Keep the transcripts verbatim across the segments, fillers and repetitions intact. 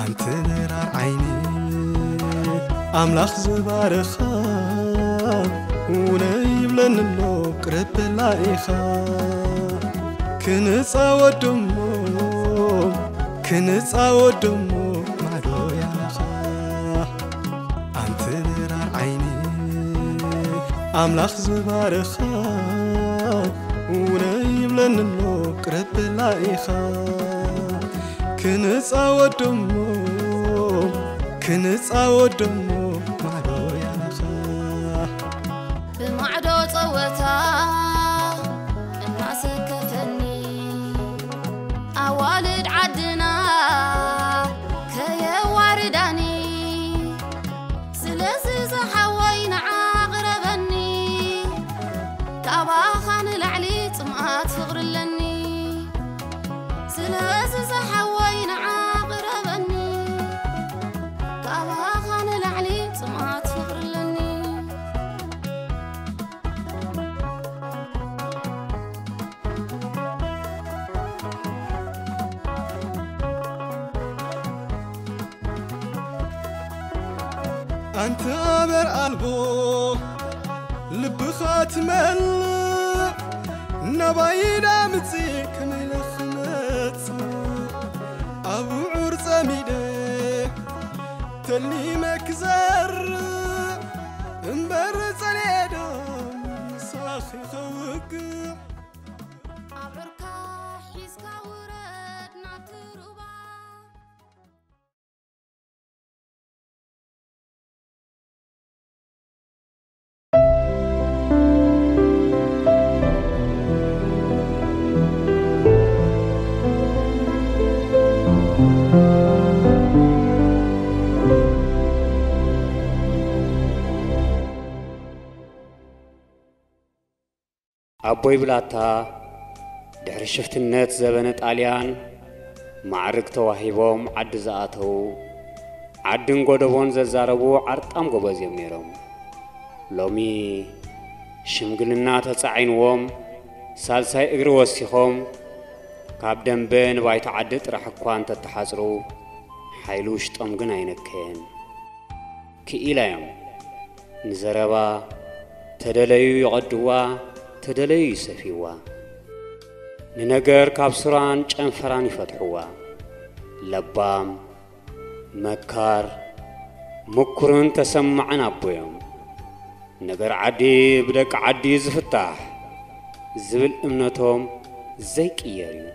أنت نرار عيني أملاخ زبارخا ونيبلن اللو قرب لايخا كنصا ودمو كنصا ودمو معدو يالخا أنت نرار عيني أملاخ زبارخا ونيبلن اللو قرب لايخا كنصا ودمو كنصا ودمو معدو يالخا بمعدو صوتا الناس كفني أوالد عدنا كيا وارداني سلسي زحوين عاقربني كاباخان العلي طمعات فغر لني سلسي زحوين عاقربني كاباخان العلي طمعات فغر لني أنت أمر قلبو لبخات مل نبايدا متزي كميل خمت أبو عرس ميدي تلي مكزر انبر صليدو صاخي خوك أبركا حيسكا ورد ناتروبا أبوي بلاتا دحر شفت النت زبنة طاليان معرك تواهيبهم عد زاتو عدن قدوون ززاربو عرطام قباز يميرهم لومي شمقلنا تسعينوهم سالساي اقر وسيخهم كاب دنبين بايت عدت رح كوان تتحازرو حيلوش تمقن عينكين كإلايم نزربا تدليو يغدوا تدلي يسفيوا ننجر كابسران جنفران يفتحوا لبام مكار مكرن تسمعنا بويم نجر عدي بدك عدي زفتح زبل امنتهم زيك يريو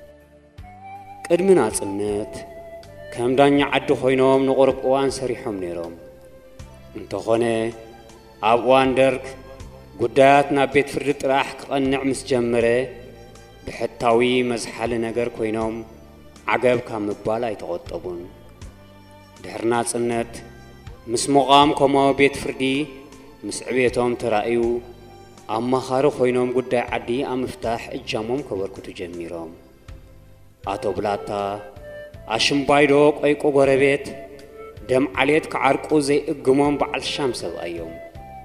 قدمنا صنت كم دانيا عدو خوينوم نقرب اوان سريحهم نيروم انت خونه ابوان درك قداتنا بيت فرد راح قنع مسجمره بحتاوي مزحل نجر كوينوم عقب كام مبالا يتغطبون دهرنا صنت مس مقام كما بيت فردي مس عبيتهم ترائيو اما خارو خوينوم قدا عدي ام مفتاح اجامهم كبركو تجميرهم اتو بلاتا اشم بايدو قيقو غربيت دم عليت كعرقو زي اقموم بعل شمس بايوم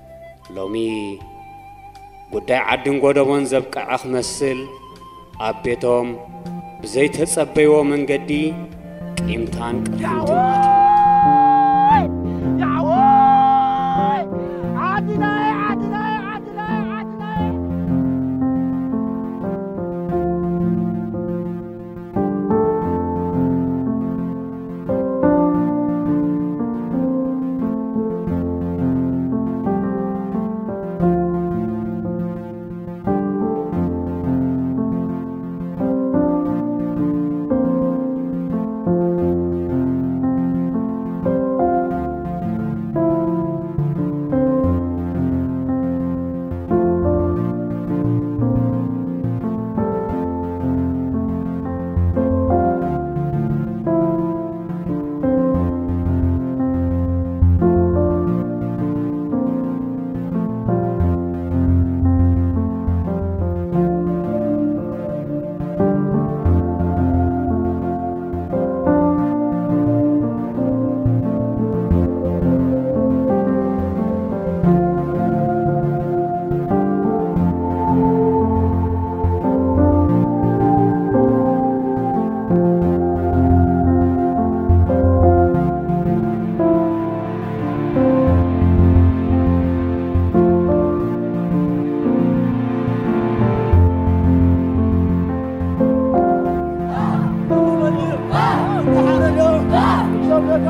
لومي قداي عدن قدوان زبقع أخمسل أبيتهم بزيت هتصبيو من قدي قيمتان قرحمتن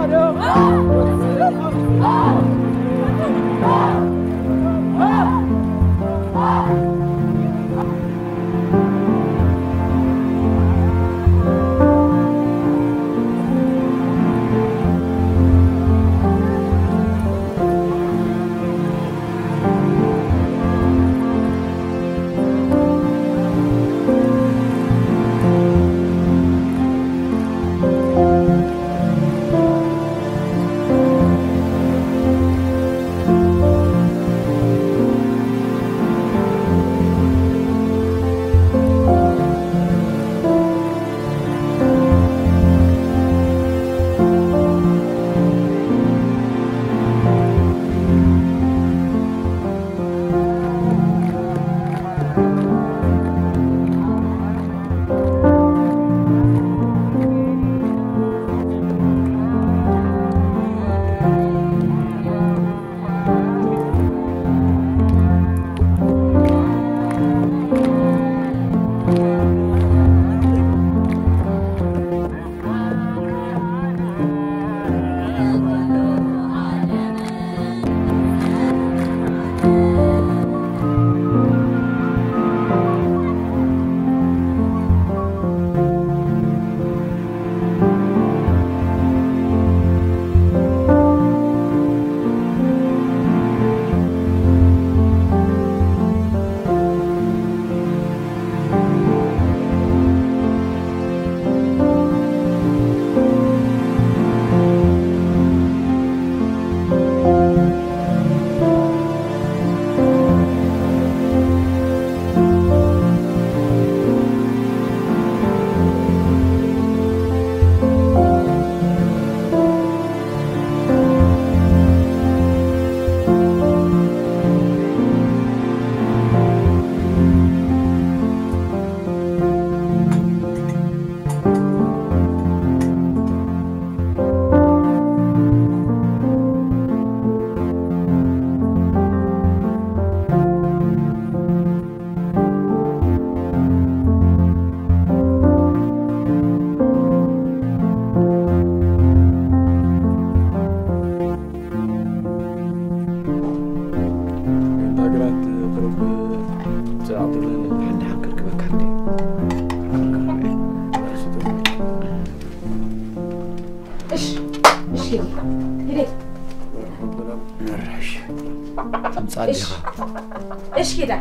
إيش كده؟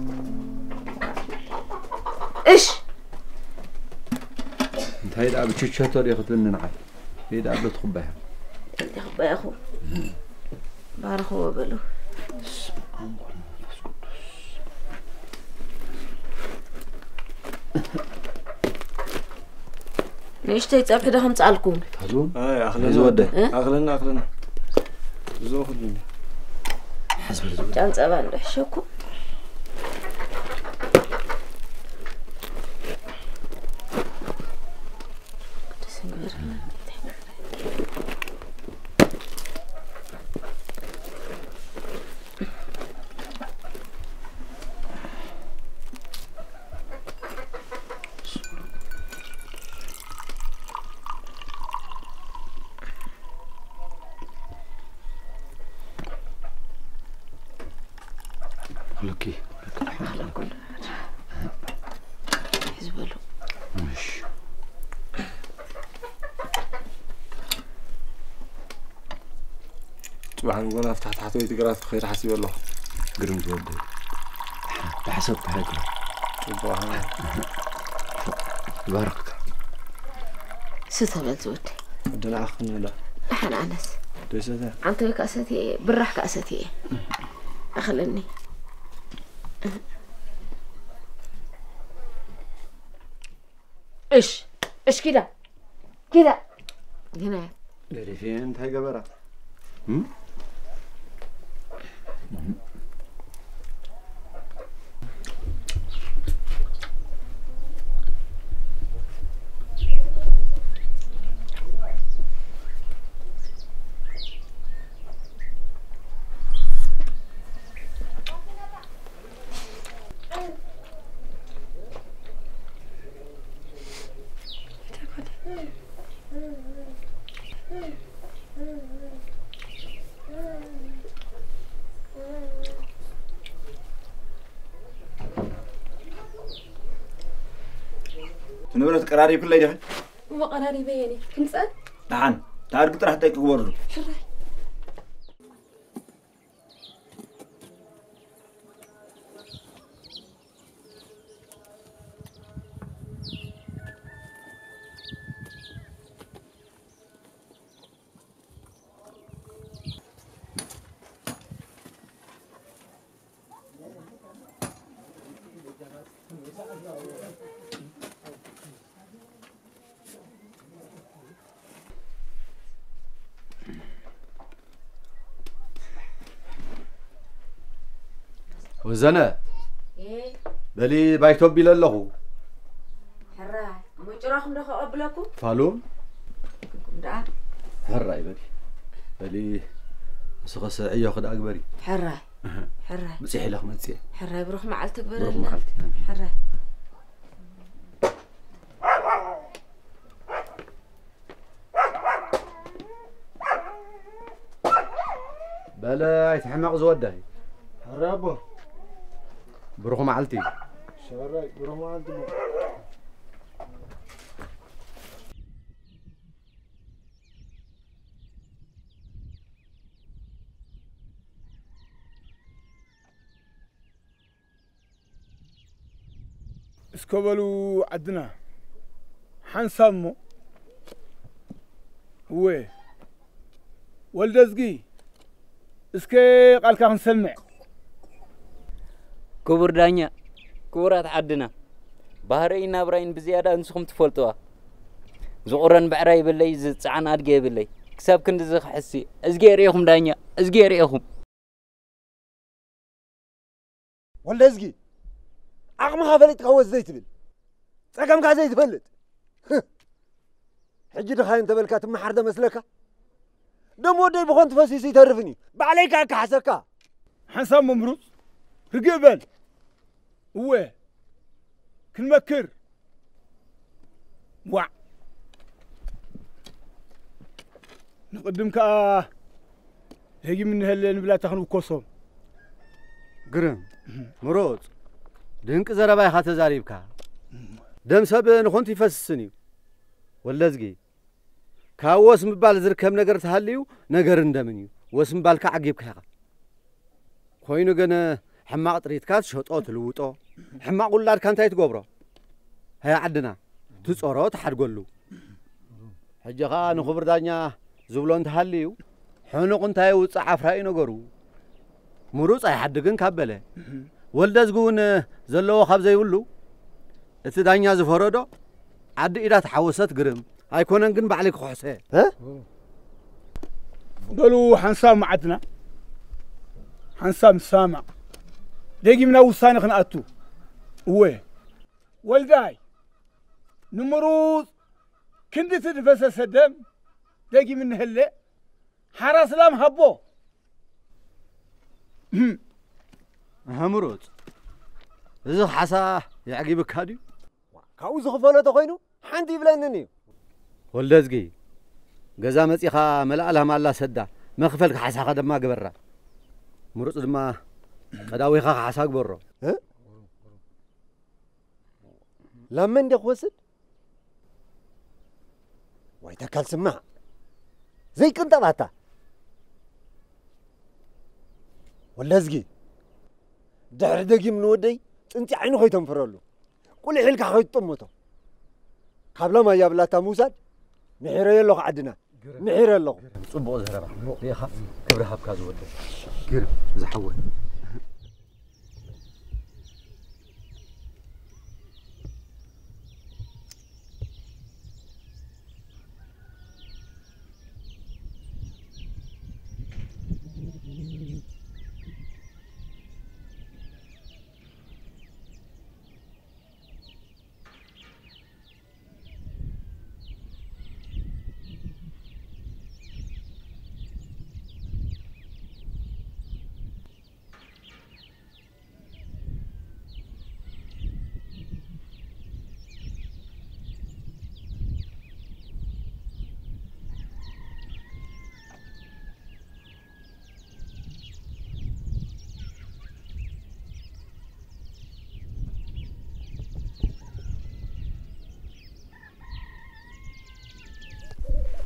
إيش؟ أنت هيدا بتشوشة ولا ياخذ لنا نعال؟ هيدا قبل تخبها. تخبها أخو. بارخو بلو. ليش تيتصبح ده هم تعلقون؟ تهزون؟ آه أخلنا. أخلنا أخلنا. زوخ لنا. حسب الزود. كان زمان رحشكم. لكي على كل حزبله ماشي صباح نقول افتح تحت ويتقرات خير حسيب الله قرم تودي بحسب هيك صباح بارك ستة بلزود بدنا اخنا لا نحن انس ليش هذا انت كاساتي برح كاساتي اخلني ايش ايش كده كده هنا داري فين انت هاي قبرة هم نبرة قراري كل يدهن هو قراري بيني كم سأل؟ نعم تعال قلت راح تيك برضو حراي وزنا ايه بلي بايتوب بلا له حراي مو جراكم دخل قبلكم فالوم دا حراي بلي بلي سخس عيو خد اكبري حراي حراي مسيح لك مسيح حراي بروح معلتك برا بروح معلتي حراي بلا يتحمق زوداي حرابو بروح معلتي شراي بروح معلتي اسكبلو عدنا حنسمو هو ولدزقي اسكي قالك هنسمع كبر دانيا كبرات عدنا بحرينا براين بزيادة انسخم تفولتوا زقرن بعراي باللي زصعن ادغي باللي كسب كند زخ حسي ازغي ريخم دانيا ازغي ريخم ولدزقي عقمها فلت قوس زيت بل صقم كا زيت فلت حجي دخاين تبلكات محرده مسلكا دمو دي بخون تفسيسي ترفني بعليك كحسكا حسام ممروز رقبل هو كنمكر وع نقدمك هيجي من هالنبلا تخنو كوسوم قرم مروز دنك زرباي خاطر زاريبكا دم سب نخونتي فسسني ولزقي كاوس مبال زركم ነገር ተሃልዩ ነገር እንደምንዩ ወስም ባልካ ዓጊብካ ኢኻ ኮይኑ ግን ሕማቕ ጥሪትካ ሸጦ ትልውጦ ሕማቕ ውላድካ እንታይ ትገብሮ ሃያ ዓድና ትጾሮ ተሓድገሉ ሕጂኻ ንኽብር ዳኛ ዝብሎ እንተሃልዩ ሕኑቕ እንታይ ውፅእ ዓፍራኢ ነገሩ ምሩፅ ኣይሓድግን ካብ በለ ወልደዝጉ እውን ዘለዎ ካብ ዘይብሉ እቲ ዳኛ ዝፈረዶ ዓዲ ኢዳ ተሓወሰት ግርም ኣይኮነን ግን ባዕለይ ክሕሰ ها قالوا حنسام عدنا حنسام سامع دقي من وصاني خنقتو هو ولداي نمروز كنت تدفس الدم دقي من هلا حراس لام هبو همروز إذا حسا يعجبك هادي كاوز خفلو تخوينو حنتي بلنني ولدزقي جزا مصيخا ملألها مالا سدا ما خفلك حسا قدم ما قبرة مروز دما قداويخا حسا قبرة ها لما ندخ وسد ويتكال سمع زي كنت باتا ولدزقي دحر دقي من ودي انت عينو خي تنفرلو كل حيلك خي طمتو قبل ما يابلاتا موساد نحير يلوخ عدنا نحير يلوخ صبو زهربا ريخا كبرها بكاز ودي قرب زحول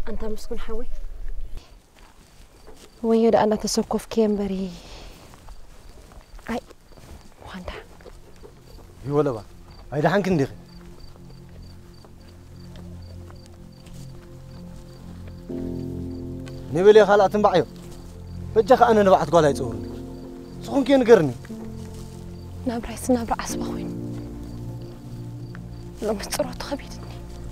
أنت مسكون حوي ويد أنا تسكف كيمبري أي واندا يولا با هيدا حنك ندخ نبلي خالات نبعيو بجخ أنا نبعت قال هاي تصورني سخون كي نقرني نابرا يسنابرا عصبا خوين لو مستروت خبيدني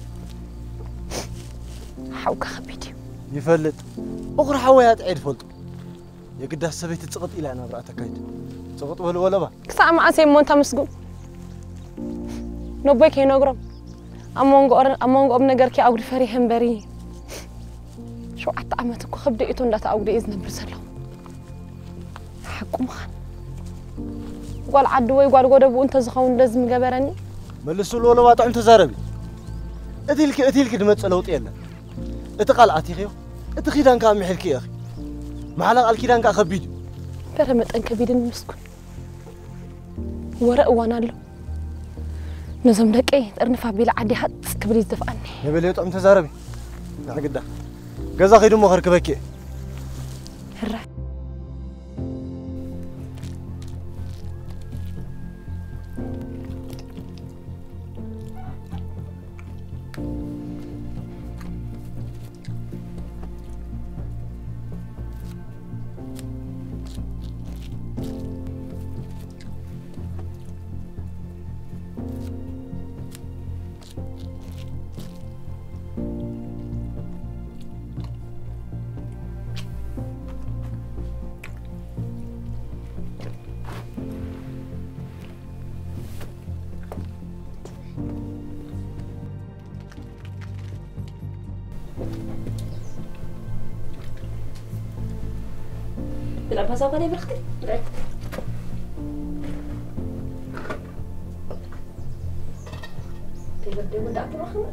حوك خبيدي يفلت أخر حويات عيد فلت يقدر سبيت تسقط إلى أنا برأتك كايد تسقط ولا ولا با كسا مع سيم مونتا مسجون نبيك ينقرب أمونغ أر أمونغ أب نجارك أودي فري همبري شو أتعمتك خبدي إيتون لا تأودي إذن برسلهم حكم خان قال عدوي قال قرب وأنت زخون لازم جبرني ملسوا ولا با طعم تزاربي أتيلك أتيلك دمت سلوت يلا أتقال عتيخيو أتخيدان كام محلك يا أخي محلق الكيدان كا خبيدي برمت أنك بيدن مسكون ورق وانا له نظام لك ايه ارنفع بيلا عادي حد كبريز دفعني نبي طعم تزاربي لا قدا غزا خيدو مخر كبكي هرا تلعب هذا وقال يبرختي لا تبدأ من دعوة محمد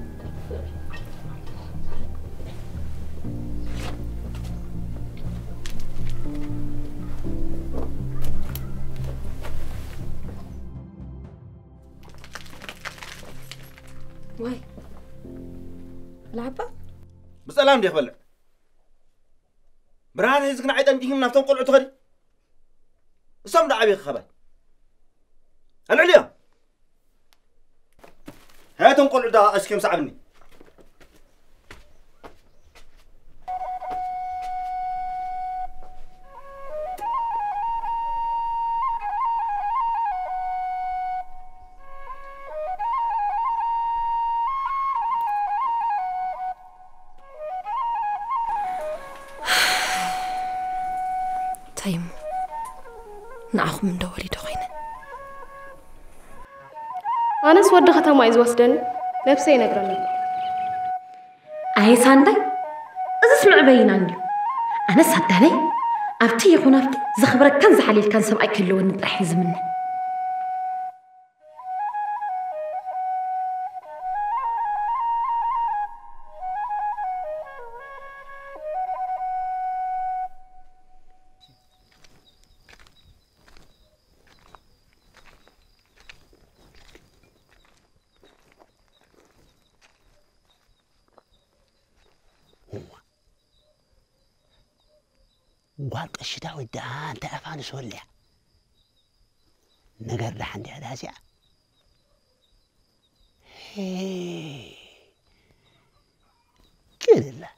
واي لعبة بسلام دي خبل برهان هيزكنا عيد أنتيهم نفتون قلعو تغري سام دعابي خبل العليا هاتم قلعو دا أشكيم صعبني تايم نعخم من دوري دخينا أنا سود ختم عايز وسدن نفسي نقرأني أي ساندي إذا سمع بين عندي أنا صدقني أبتي يكون أبتي زخبرك كان زحليل كان سمع كله ونطرح يزمنه وقال الشتاء ودان تأفان سولع نقر لحندي هذا ساعة كده الله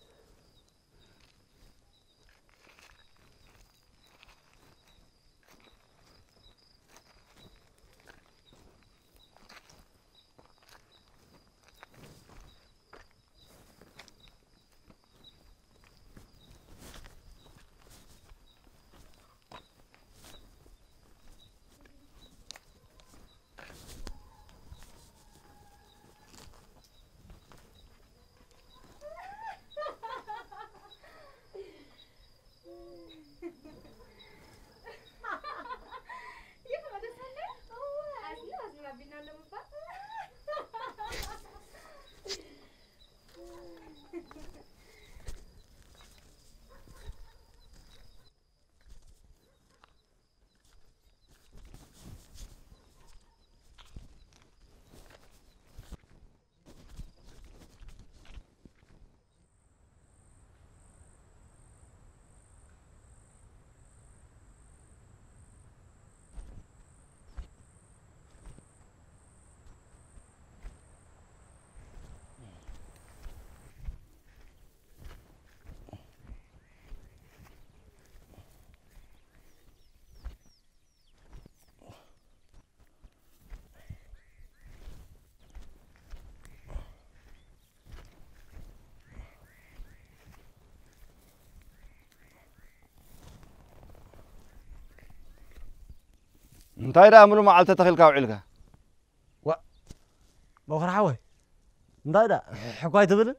انتي دا ملو معلته تخيلك وعيلك و بخر حوي انتي دا حكاي تبل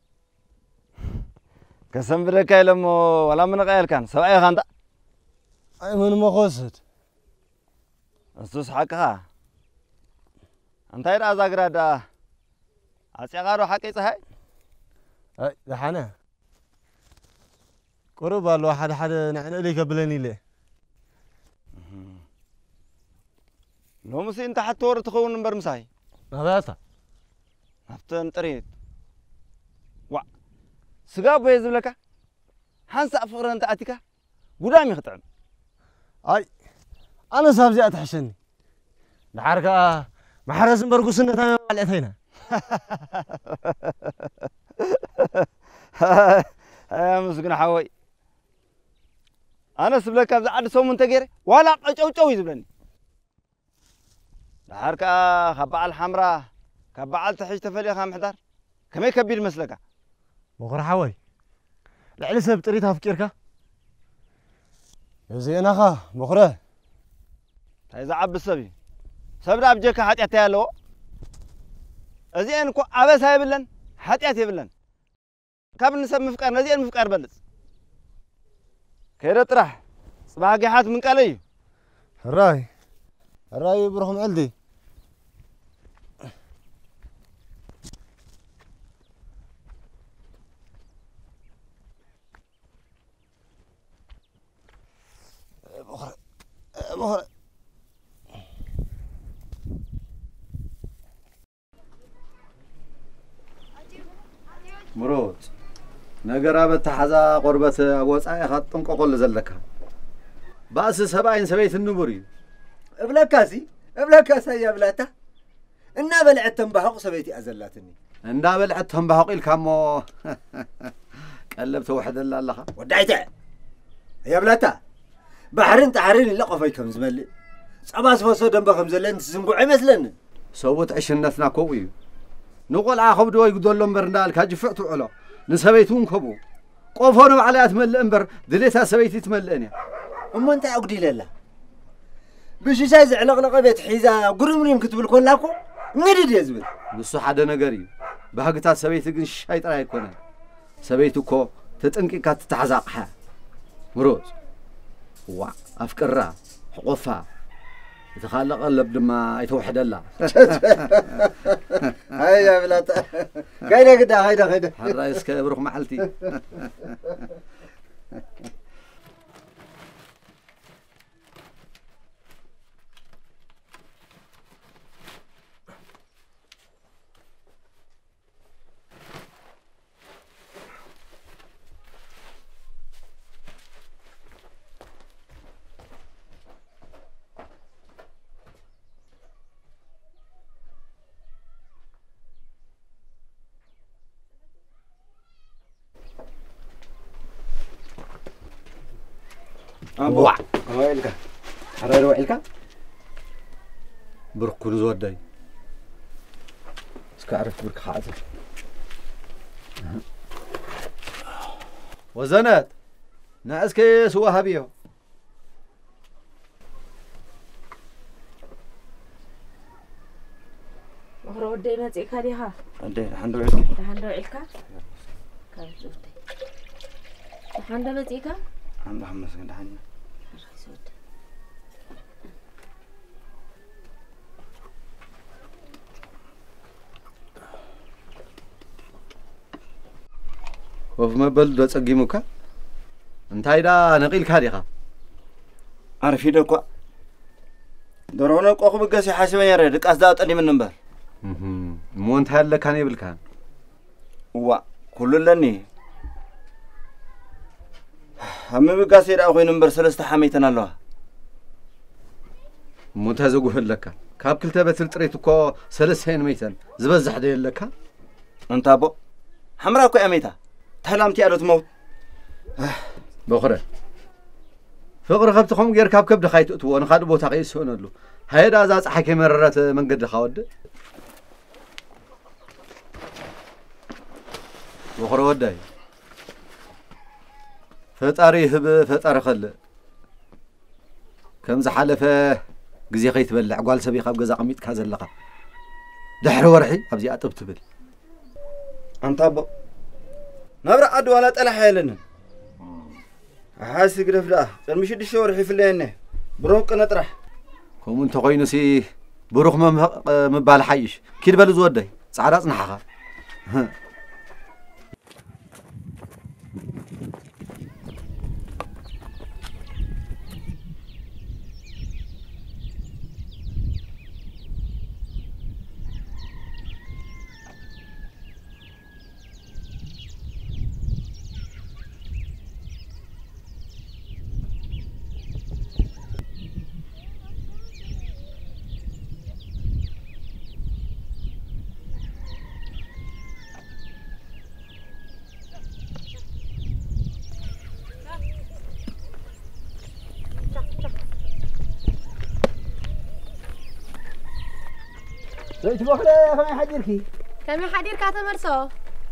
كسم برك يلمو ولا من غير كان سبعي خاندا اي من ما خوست استوس حقها انتي دا زاغرادا أسيغارو حقي صحي اي دحنا قرب الله حد حد نحن ليك بلني ليه لو مسي انت حتور تخون نمبر مساي نباتا نفتن طريت وا سغا بيز لك حنسا فقر انت اتيكا قدامي خطعم اي انا سابزي اتحشني دحركا محرس برقو سنه عليتينا يا مسكين حوي انا سبلك ابز عد سوم انت غير ولا قچوچو يزبلني دحركا خبع الحمراء كبعل تحج تفليخا محضر كمي كبير مسلكا بخر حوي لعل سب طريتها فكيركا زين اخا بخره اذا عب السبي سبدا بجيك حاتيات يالو ازين كو عبس هايبلن حاتيات يبلن كاب نسب مفقار نزين مفقار بلص كيرا طرح صباحي حات من قالي الراي الراي برهم علدي بخر بخر مرود نجرا بتحزا قربة أبوصاي خطن ققل زلكا باس سبعين سبيت النبوري ابلكاسي ابلكاسي يا بلاتا إنا بلعت تنبحق سبيتي أزلاتني إنا بلعت تنبحق الكامو قلبت واحد الله الله ودعيته يا بلاتا بحرين تحرين اللي قفيكم زملي صباس فصو دنبكم زلن تسنقع مثلن سوت عشنتنا كوي نقول عاخب دو يقدر لهم برندال كاجي فعتو علو نسبيتون كبو قفونو على تمل انبر دليتها سبيتي تملئني اما انت عقدي لله بشي شايز علقلقه بيت حيزا قرمريم كتبل كونلاكو نديد يزبل بسو حدا نغري بحقتا سبيتي كن شاي طرا يكون سبيتو كو تطنقيكا تتحزاقها مروز وا افكرا حقفا يتخلق قلب لما يتوحد الله هيا بلاتا كاينه كدا هيدا هيدا الرئيس كبروح محلتي أبو ويلك حرر ويلك بركون زوداي اسك عرفت برك حاضر وزنات ناسكي سوا هبيو مخرو ودي ماتي كاديها ودي حندو علك حندو علك كان زودي حندو ماتيكا عند محمد سكن حنا وف مبل دو صقيموكا انتاي دا نقيل كاديخا عارف يدكو درونا قخ بغسي حاسبا يرد قصدا طلي من نمبر اهم مونت هاله كان يبلكان وا كل لني هم بغسي دا خوي نمبر ثلاثة حميتنا الله مونت هزغو لك كاب كلتا بتل طريتكو ثلاثين ميتن زبزح دي لك انت ابو حمراكو اميتا تلامتي على تموت بخره فقر خبتكم غير كاب كبد خايتو نخاد بوتا قيس هونلو هيدا ذا صحكي مررت منقد خاود بخره وداي فطاري هب فطار خل كم زحلفه جزي خيت بلع قال سبي خاب جزا قميت كهذا اللقاء دحر ورحي أبزي أطب تبل أنت أبو نبرة عد ولا تلا حيلنا حاسس قرف لا المشي دي شو رحي في الليل بروك نطرح كم أنت قينسي بروح ما مبال حيش كيد بلو زودي سعرات نحها ليش بخلا كم حديركي كم حدير كاتمرسو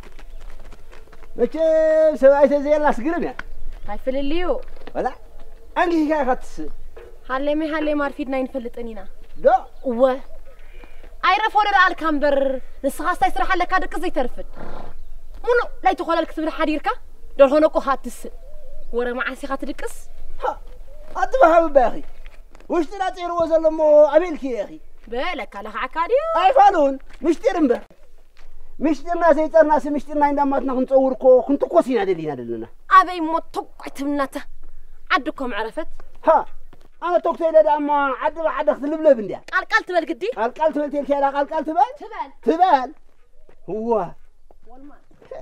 متى سويت زي الناس قرب هاي فلليو ولا أنجي كي خاتس هالمي هالمي ما رفيدنا ينفلت أنينا لا و أيرف ولا على الكامبر نسخاس تيسرح لك هذا كذا يترفد منو لا تقول لك تبي حديرك دول هناك هاتس ورا مع سيخات الكس ها أتبع باخي وش تناطير وزل مو عملك يا أخي بالك على عكادي أي فانون مشترم به مشترنا زي الناس مشترنا عندما نتصور كو كنت كوسين دلينا دلنا أبي متوقعت منته عدكم عرفت ها أنا توقعت إلى دام عد عد أخذ لبلب نديا قال قال تبل قدي قال قال تبل تلك يا قال قال تبل تبل تبل هو والله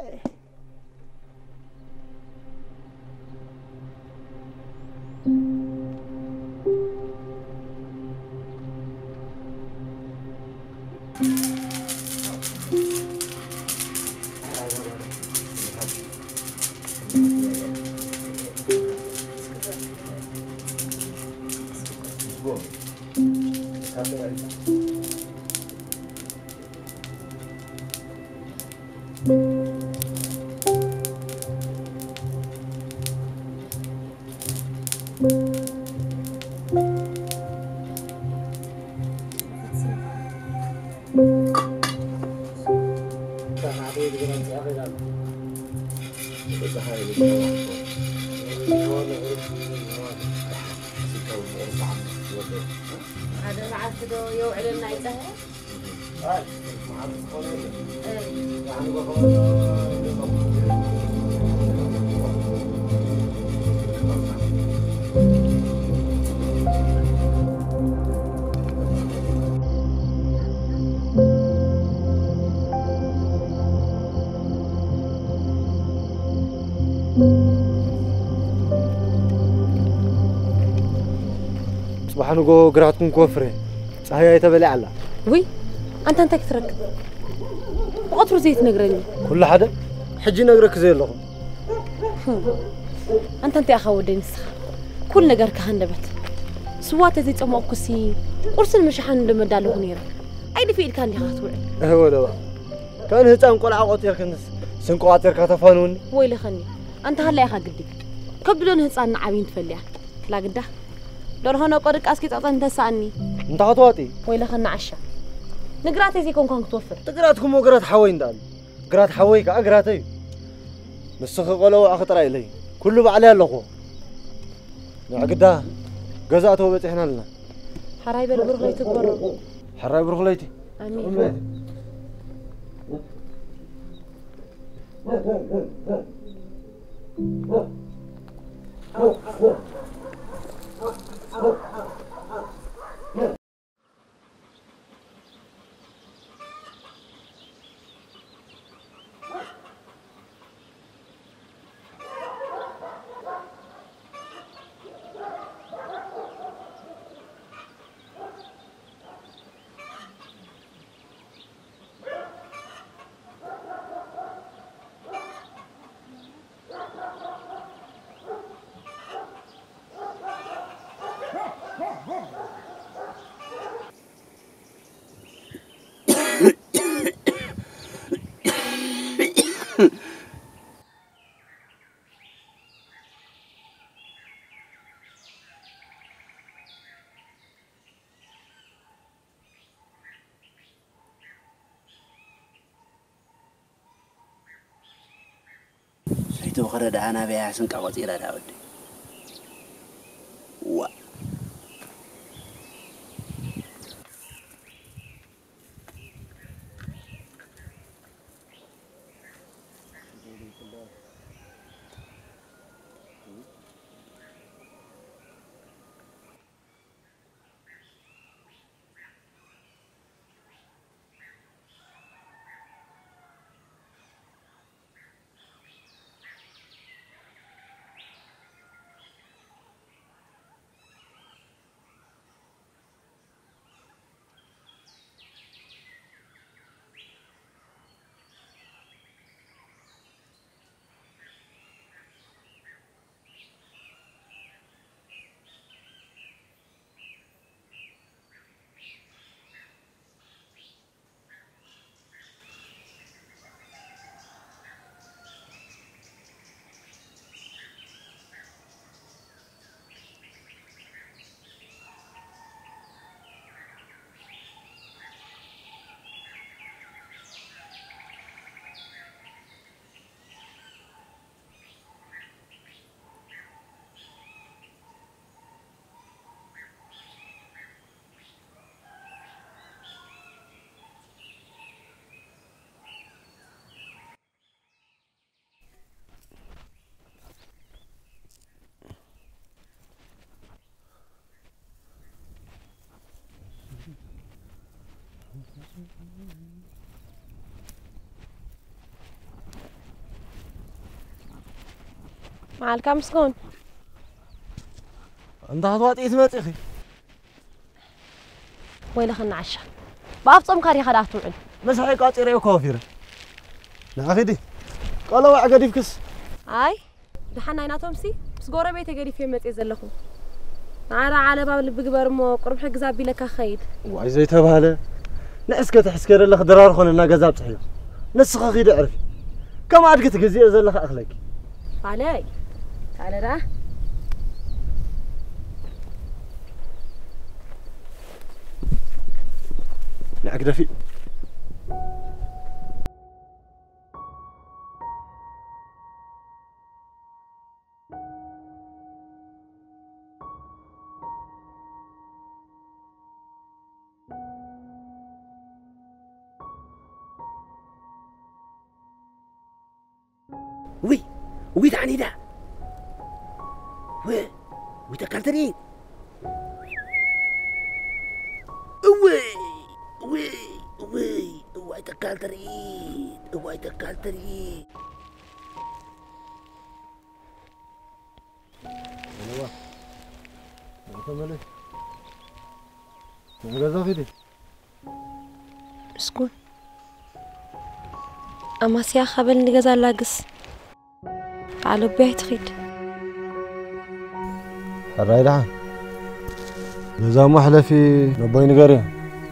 هذا العسل يوعدنا يتهرب صباحا نقول قراتكم كوفري صحيح يتبلع الله وي أنت أنت كترك بقطر زيت نقرني كل حدا حجي نقرك زي اللهم أنت أنت أخا ودي نسخ كل نقر كهندبت سوات زيت أم أقصي قرص المشحن لما دالو غنيرة أيدي في الكان دي خاطوعي هو لا كان هتان قول عقوتي كنس سنقواتر كتفانوني ويلي خني أنت هلا يا أخا قدي كبدون هتان عابين تفليها لا قده دور هنا قرق أسكت أنت سأني أنت خطواتي ويلي خنا عشا نقراتي زي كون كون توفر تقراتكم وقرات حوين دال قرات حويك أقراتي مسخ قلو أخطر إلي كله بعليه اللقو نعقدها جزاته بتحنا لنا حراي برغليتي تبرر حراي برغليتي آمين بخرد أنا بيها سنك وزيرة داودي و مع الكام سكون انت هتواطي اسمك اخي ويلا خلنا عشا بافصم كاري خدات وعد بس هاي قاطيره وكوفيره لا اخي دي قالوا عقدي فكس اي دحنا ايناتهم سي بس غوربيت غريف يمصي زلخو على على باب لب جبرمو قرب حق زابي لك خيد واي زي تباله ناسك تحسكر لك درار خوننا غزاب صحيح نسخ خيد عرفي كم عدك تجزي زلخ اخلك علي تعال را نعقد في وي وي تعني ده وي وي تكالترين وي وي وي وي تكالترين وي تكالترين ايوه انت مالك غزا فيدي اسكون اما سيا خبل اللي غزا لاقس تعالوا بيت خيد الرايدة غزا محلفي نبوي نقري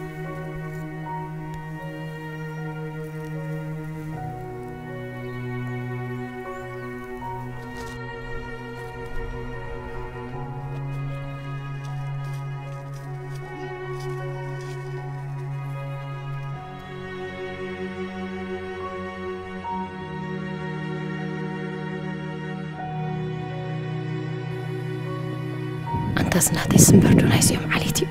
أنت سنحتي سنبردو نايس يوم عليتي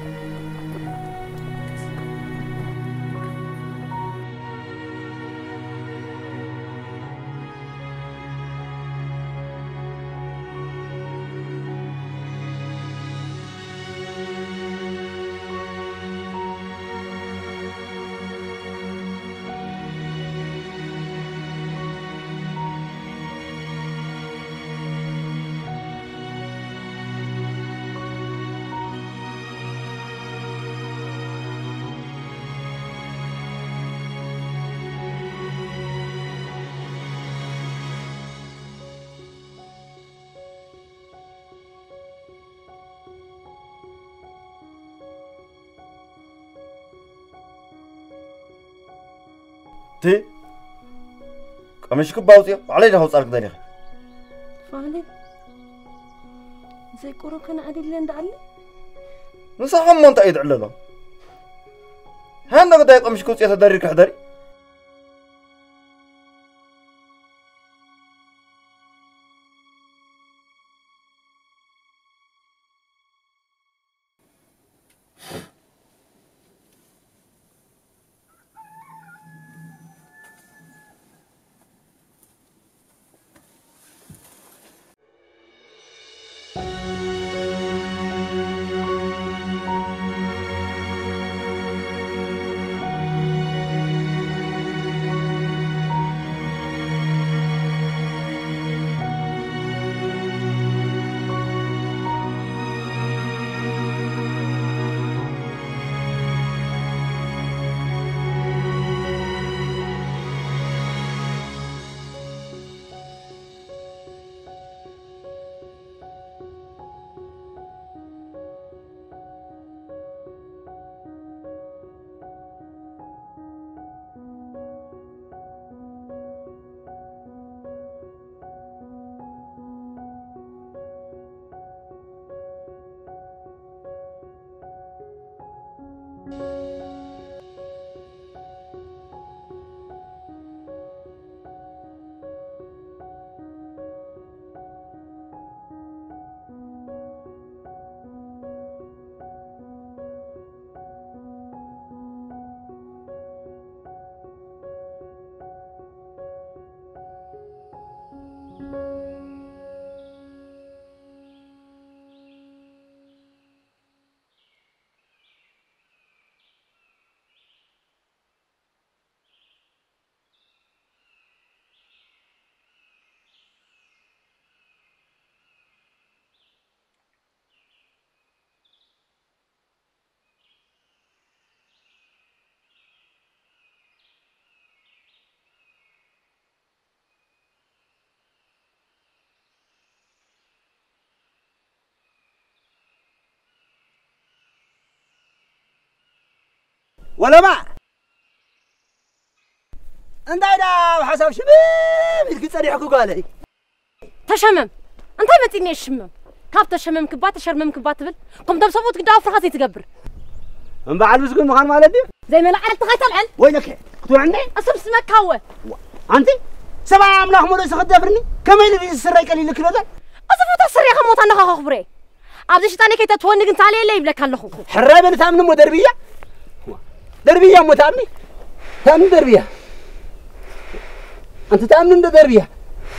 تي قمشك باوطي علينا هو صارك داري فعلا زي كورو كان عادي اللي ندعلي نصح هم انت ايد علله هانا قد قمشك وصيت داري كحدري ولا ما انت دا وحساب شباب يلك تصريحكو قالي تشمم انت ما تيني الشمم كاب تشمم كبات تشرمم كبات بل قم دم صوت قدام فرخاتي تقبر من بعد مسكون مخان مالتي زي ما لعلت تغيت العل وينك تقول عني اصب سمك هو انت سبع املاح مولى سخدفرني كما يلي السراي قليل لك لذا اصف تصري خموت انا خبري ابدي شيطاني كي تتونق انت عليه لا يبلك الله حرابه نتامن مو دربيه دربيه مو تامني تامن دربيه انت تامن دربيه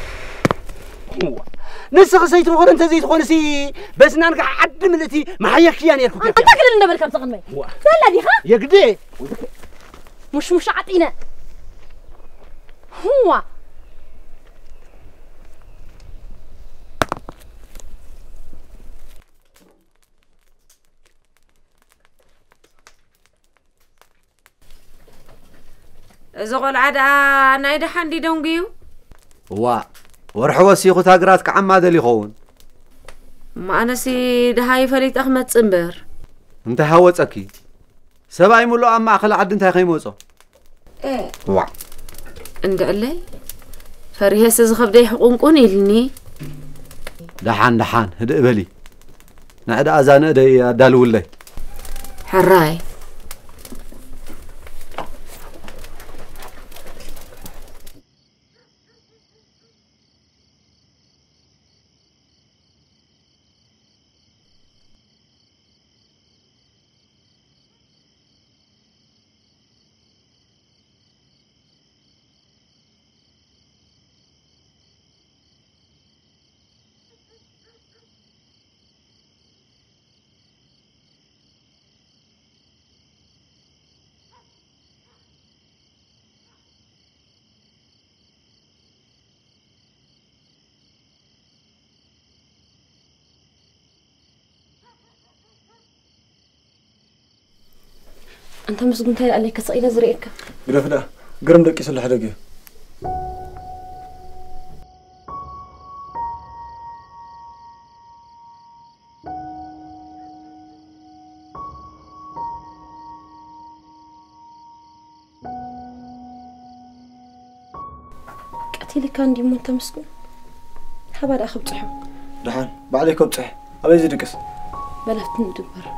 نسخ سيت مخون انت زيت خون سي بس نانك عد ملتي ما حيك يعني يركو انت كل النبل كم تغنمي لا دي خا يقدي مش مش عطينا هو إذا قل عدا نايدا حندي دونجيو وا ورحوا سيخو تاقرات كعم هذا اللي يخون ما أنا سي دهاي فريق أحمد سنبر انت هاوت أكيد سبعي ملو أما أخل عد انت خيموصو إيه وا انت علي فريه سيزخب دي حقون قوني لني دحان دحان هدئ بلي نعد أزان هدئ دالو اللي حراي انت مسجون تاي عليك صقيله زريك قرفدا قرم دقي سلح دقي قتيلي كان ديمو انت مسجون حبار اخ بصحو دحان بعديك بصح ابي زي دقس بلفت ندبر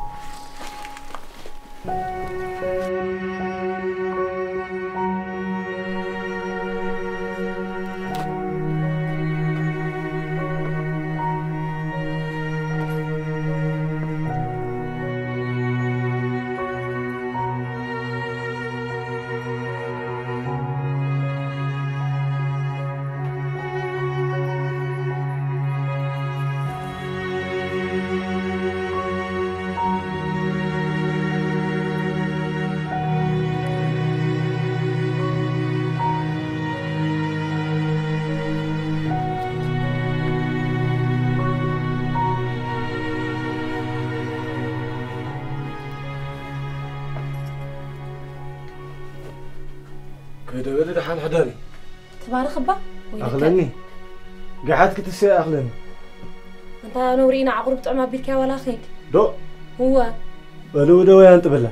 كده ولد دحان حداري تبارك الله أغلني قعدت كتسي أغلني انت نورينا عقرب طعم بيركا ولا خيد دو هو ولو دو يا انت بلا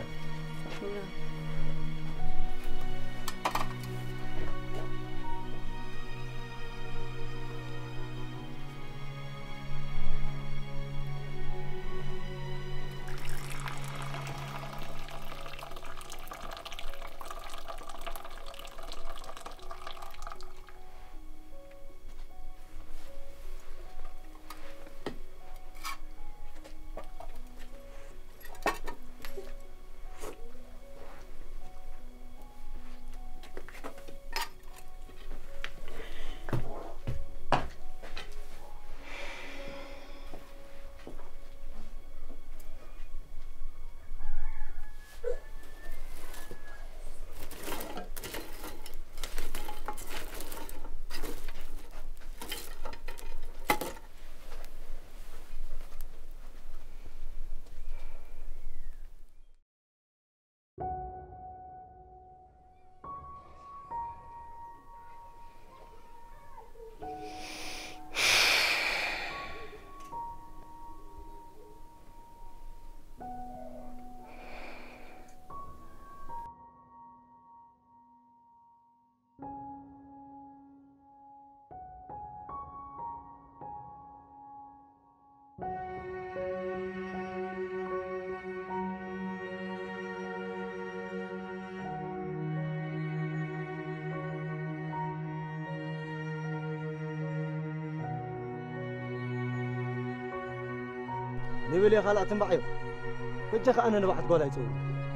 نبلي خلقت معي كنت أنا نبعت قولها يسوي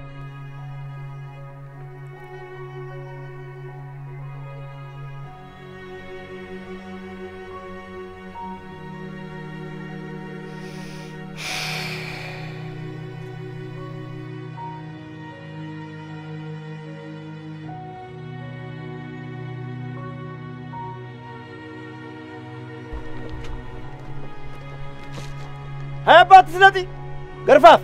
هيا بات سلطي قرفاف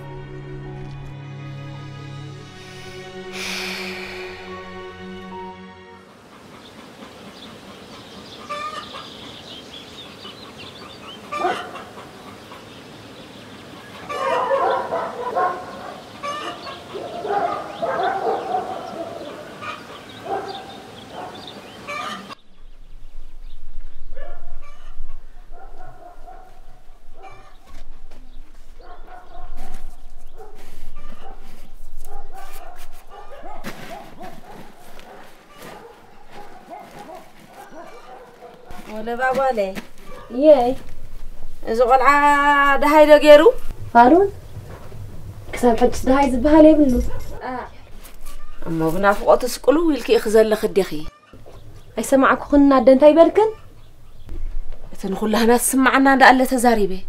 ولا بابالي ياي إذا قلعة دهاي دقيرو فارون كسب حج دهاي زبها لي بلو آه أما بنافقات سقلو ويلكي إخزال لخديخي أي سمعك خلنا دنتاي بركن تنقول لها ناس سمعنا دا ألا تزاريبه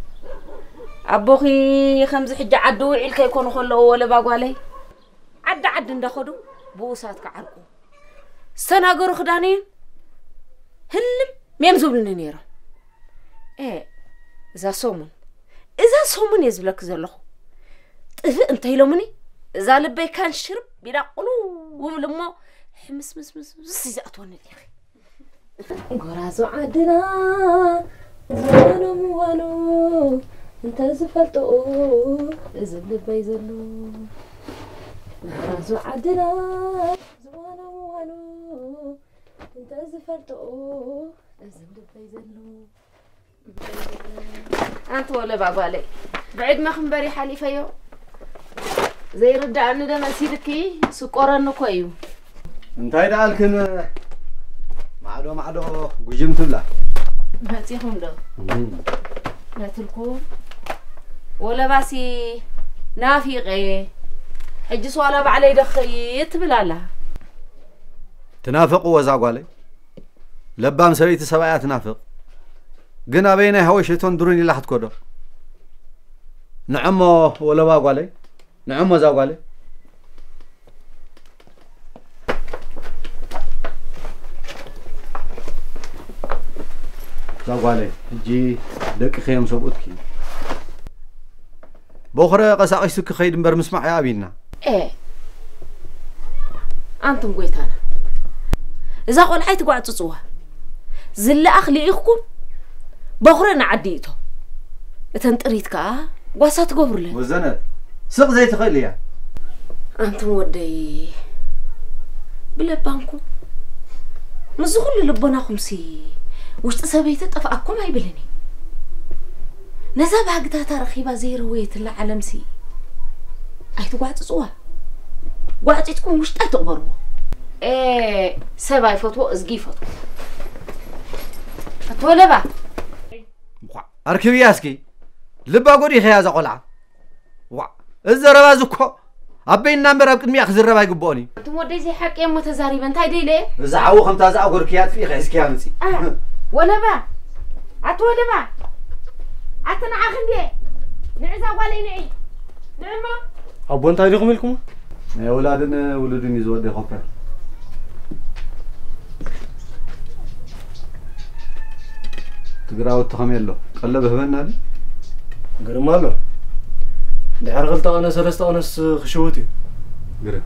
أبوخي خمس حجة عدو عيلك يكون خلو ولا باقوالي عد عد ندخدو بوسات كعرقو سناقر خدانين هلم ميمزوبلني نيرو ايه إذا صومن إذا صومن يزبلك زلخو طفق انت يلومني إذا لبي كان شرب بلا قلو وملمو حمس مس مس مس إذا أتوني يا أخي غرازو عدنا زوانو موانو انت زفلتو إذا لبي زلو غرازو عدنا زوانو موانو انت زفلتو أنت ولا بابالي بعد ما خنبري حالي فيو زي رد عنه ده مسيدكي سكورة كويو انتي دالكن معدو معدو قجم تبلا ما تيهم ده لا تلكو ولا باسي نافي غي حجس ولا بعلي دخي يتبلا لها تنافقوا وزاقوالي لبام سويت سبعات نافق قنا بيني هوشتون دروني لاحت كودو نعمو ولا باقوالي نعمو زاقوالي زاقوالي جي دك خيم سبوتكي بوخرة قساقش سك خيد مبر مسمع يا أبينا ايه أنتم قويتانا إذا قول حيث قوعد تصوها زل أخلي إخكم بخرنا عديته تنطريت كا واسات قبر له وزنت سق زي تخيليا أنتم ودي بلبانكم مزغل لبنا خمسي وش تسبيت طفاكم هاي بلني نزاب حقتها ترخيبا زي رويت العالم سي أي تقعد تصوها قعد تكون وش تقبروا ايه سباي فتوى ازقي فتوى فتوى لبا أركبي ياسكي لبا قولي خيازة قلعة وا الزربا زكو أبين نمبر أبكت مياخ زربا يقبوني أنتم ودي زي حق يم متزاري بنتاي دي ليه زعو خمتا زعو قركيات في خيس كيامتي آه ولا با أتوى لبا أتنا عخندي نعزا والي نعي نعمة أبو أنت هيديكم لكم يا أولادنا ولدين يزود خفر تقراو التخميلو قلب هبنا لي قرمالو دحر غلطة أنا سلسة أنس خشوتي قرا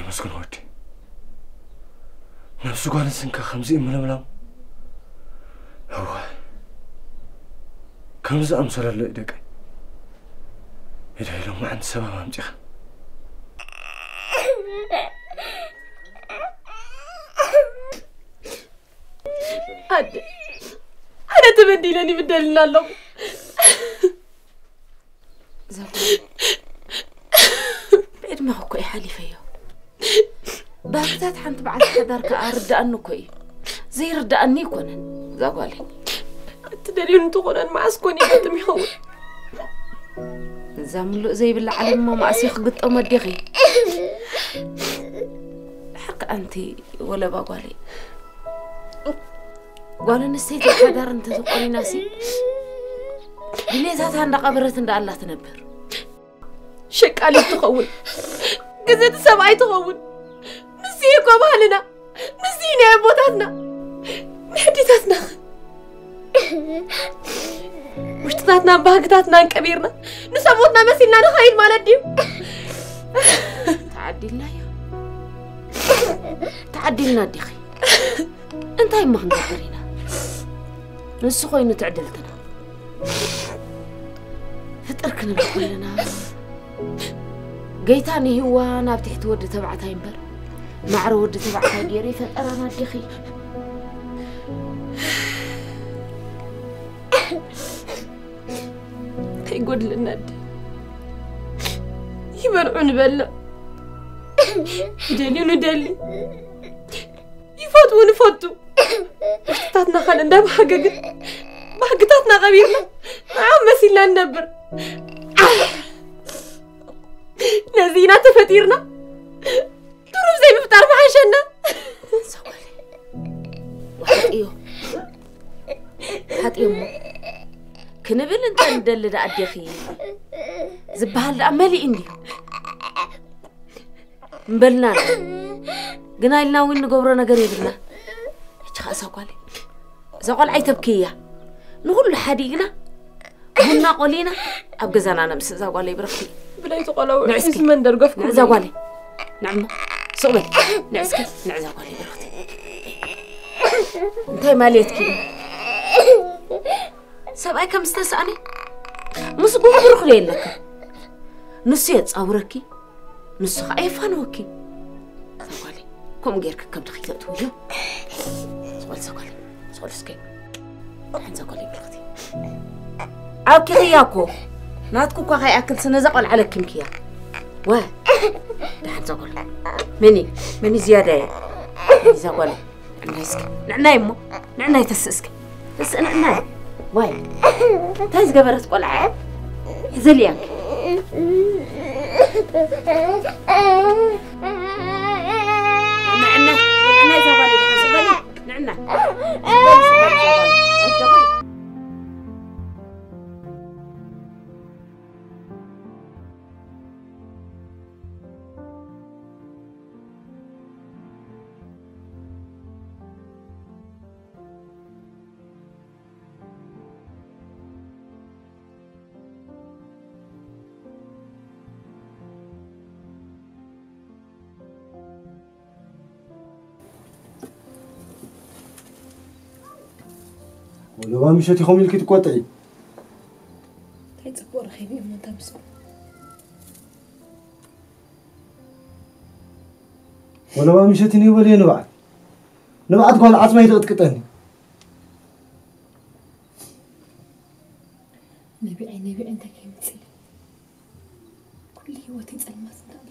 تمسكن ودي نفسه قال سنك خمسين من ملام هو كم زعم أمسر اللي إيدك إذا لو ما عند سبب أمتخ هاد أنا تبدي لاني بدلنا الله زوجي بعد ما هو كوي حالي فيا باكتات حنت بعد حدارك أرد أنو كوي زي رد أني كونن زوجي تدريون تقولن ما أسكوني قدم يهون زاملو زي بالله علم ما أسيخ قط أم الدغي حق أنتي ولا باقولي قال نسيت الحدار أنت تقولي ناسي بليزات عند قبرة عند الله تنبر شك علي تخون قزت سبعي تخون نسيكوا بهلنا نسينا يا بوتاتنا نحديتاتنا وشتاتنا بهقتاتنا كبيرنا نسبوتنا مسيلنا نخيل مالديو تعدلنا يا تعدلنا ديخي انت هاي ما هنقدرينا نسو خوينو تعدلتنا فطركنا بكلنا قيتاني هو انا بتحت ود تبعتها ينبر مع ود تبعتها ديري فطرنا ديخي يقول لنا يبرعون بلا يدليون دلي يفوتون فوتوا وشتاتنا خلنا بحقق بحقتاتنا غبيرنا معهم مسيلنا ننبر نزينا تفتيرنا دروب زي مفتار محشنا وحد ايو حد ايو كنبل انت ندل دا اديخي زبهال امالي اندي مبلنا قنا لنا وين نقبر نقر يبلنا ايش خاصه قالي زقل عي تبكيه نقول لحديقنا هنا قولينا ابقى زانا نمس زقالي برختي بلاي تقولوا نعسكي من درقفكم زقالي نعم صوبي نعسكي نعزقالي برختي انت ماليتكي سبعي كم استسأني مسقو بروح ليلك نسيت صوركي نسخ ايفانوكي زقالي كم غيرك كم دخيت تقولوا سؤال زقالي سؤال سكي حين زقالي برختي عاوكي غياكو ناتكو كو هاي اكل سنه زقل على كمكيا واه دحن زقالي مني مني زياده يا زقالي نعسك نعناي مو نعناي تسسك بس انا نعناي واي تايز قبرت قلعه زليانك نعنا نعنا زغالي حسبني نعنا ولو مشيتي خومي لك تقطعي تيتصور خيبي ما تمسو ولو مشيتي ني ولي نبعت نبعت قال عصمه يتقطعني نبي عيني نبي انت كيمتي كل هوتي ظلمات ندالي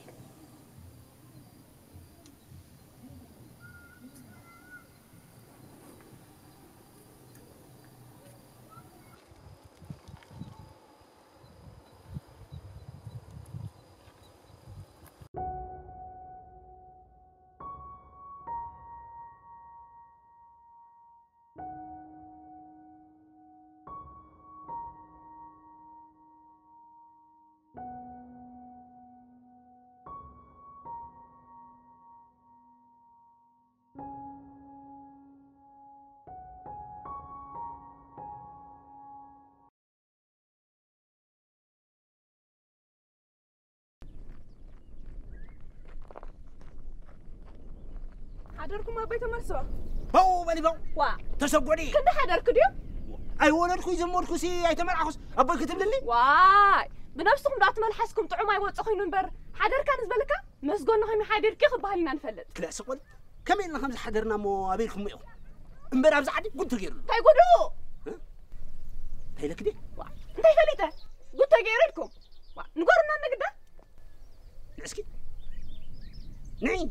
حدركم أبي تمرسوا باو بالي باو وا تسقوني كنت حدرك ديو أي ولدكم يزمركم سي أي تمرعخس أبوي كتب لي واي بنفسكم دعت ملحسكم طعم أي وقت خينون بر حدر كان زبلك مسجون نخيم حدر كي خبالنا نفلت كلا سقول كم إلنا خمس حدرنا مو أبيكم ميو امبارح بزعدي قلت غير تاي قولوا هاي لك دي انت فليته قلت غير لكم نقولنا نقدا نسكي نعم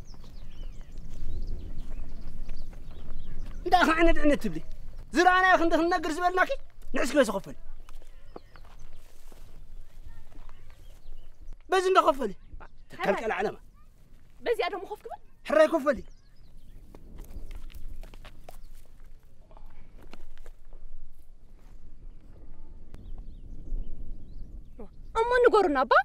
انت اخي عند عند تبلي زرعنا يا اخي انت نقر زبلناكي نعسك بس خفل بس انت خفلي تكلك العلامه بس يا ادم خف كبر حراي كفلي أما نقولنا با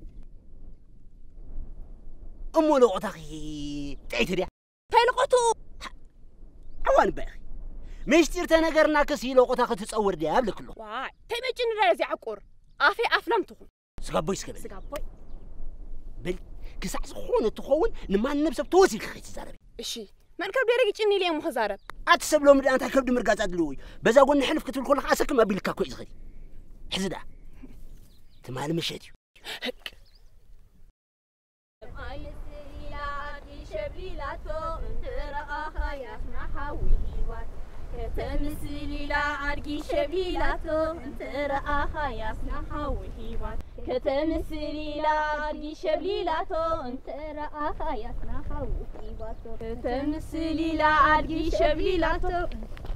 أمو لقطاقي تعيت ريا تلقطو عوان باخي مشتير تنقرنا كسي لقطاقي تتصور دي قبل كله واي تيمجن رازي عقور أفي أفلمتهم سقابوي سقابل سقابوي بل كسع زخون تخون نمان نبسب توسي خيت زاربي إشي من كرب يرجع إني ليه مخزارب أتسب لهم أنت كرب مرقات أدلوي بس أقول نحلف كتب كل حاسك ما بيلك كويس غادي حزدا تمال مشيتي هك كتمثلي لا عرقي شبيلاتو انت رآها يا سنحا وهيوات كتمثلي لا عرقي شبيلاتو انت رآها يا سنحا وهيوات كتمثلي لا عرقي شبيلاتو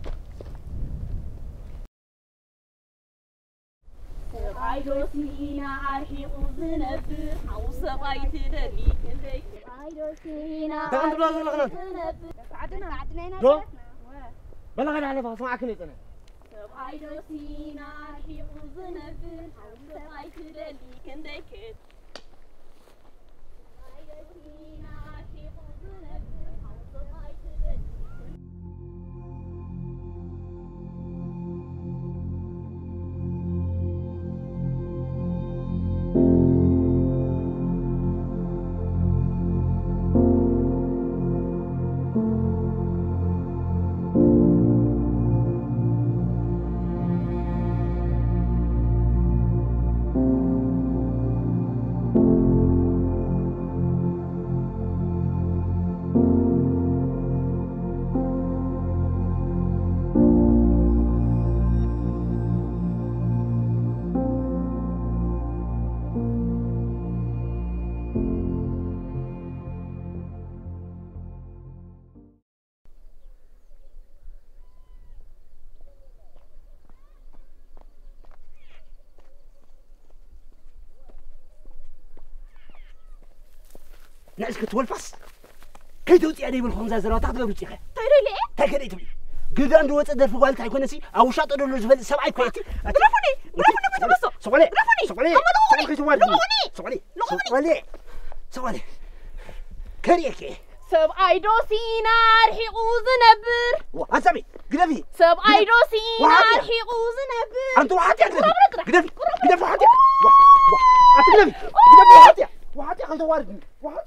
سبعيدو سنينا عرقي وزنبر حوصبعي تدلي كنتي سبعيدو سنينا عرقي وزنبر عدنا عدنا بلا غير على فاصل معك نيت انا سبعيدو سنينا عرقي وزنبر حوصبعي تدلي كنتي سبعيدو سنينا عرقي وزنبر حوصبعي تدلي نعسك تولفس كي توتي علي بالخمسة زرا تاخذ له بتيخه تايري ليه تاكلي تبي قد عنده وتصدر في قالت هيكون نسي او شاطر له زبل سبعي كويتي رفوني رفوني بتبصوا سوالي رفوني سوالي لغوني سوالي لغوني سوالي سوالي سوالي كريكي سبعيدو سينار حقوز نبر واسمي قدفي سبعيدو سينار حقوز نبر انت واحد قدفي قدفي قدفي واحد واحد قدفي قدفي واحد واحد انت واردني واحد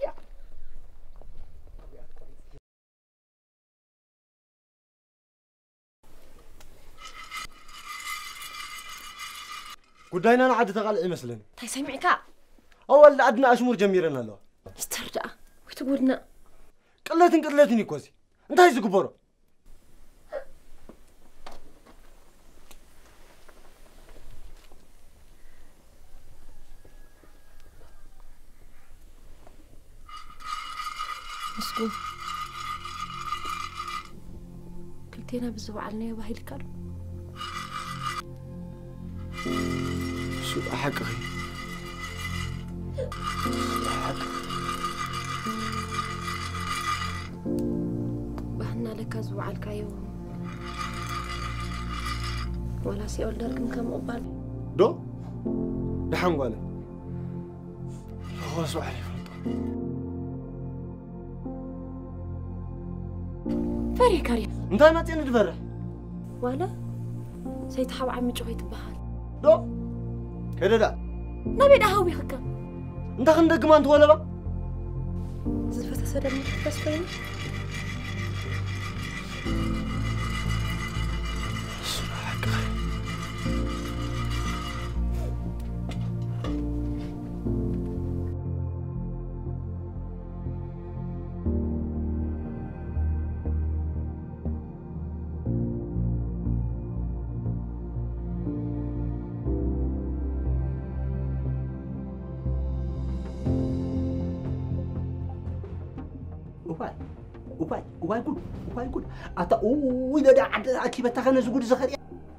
قداينا أنا عاد تقال مثلاً. تاي سمعك؟ أول عدنا أشمر جميرنا له. استرجع وتقولنا. قلتين قلتين يكوزي. أنت هاي زقبورة. مسكون. كلتينا بالزوعلنا يا باهي الكار. شو أحق أخي أحق بهنا لك زوع الكايو ولا سيقول دركم كم قبال دو دحن قالي هو سوالي فري كريم انت ما تين تفرح ولا سيتحاو عمي جوي تبهال دو كده ده نبي دهاوي هكا انت خندق ما انت ولا بقى زفت سدم بس بين وباي وباي وباي قول وباي قول أتا وإذا دا عد أكيد بتخن زقول زخريا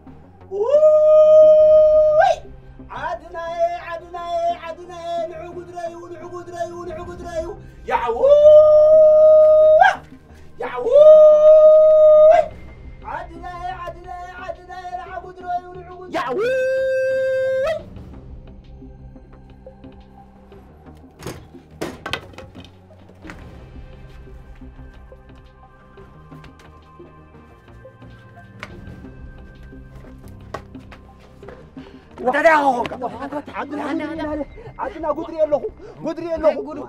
وي عدنا عدنا عدنا نعقد رايو نعقد رايو نعقد رايو يا عو يا عو عدنا عدنا عدنا نعقد رايو نعقد يا عو عدنا عدنا عدنا قدري له قدري له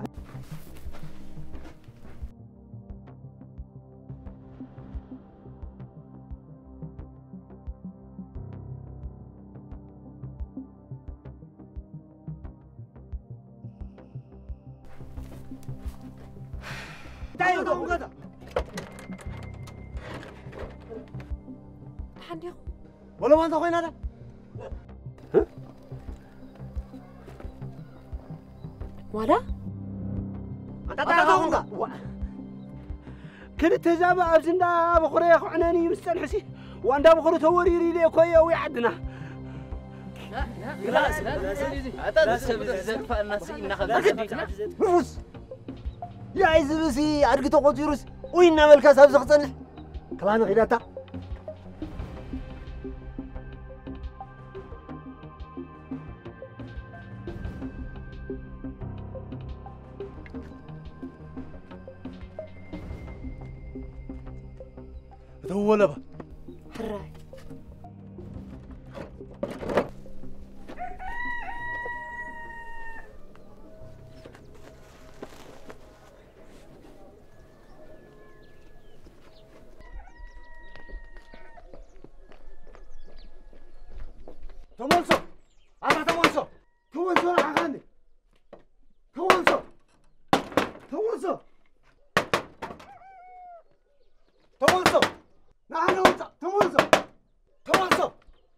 دايو دو غدا حندي ولا ما انت خوينا هذا ولا أنت تعرفون كنت تزابع أبزندا بخوري خعناني مستنحسي وأنت بخوري توريري لي كويا ويعدنا لا لا لا لا سيدي هذا سبب فالناس إنها فوس يا عايز بسي أرجع تقعد يروس وين ملك سبز خصنا كلام غيرتا هو لبا حراي تومونسو أنا تومونسو تومونسو أنا عغني تومونسو تومونسو تومونسو نحن وانت تومونسو تومونسو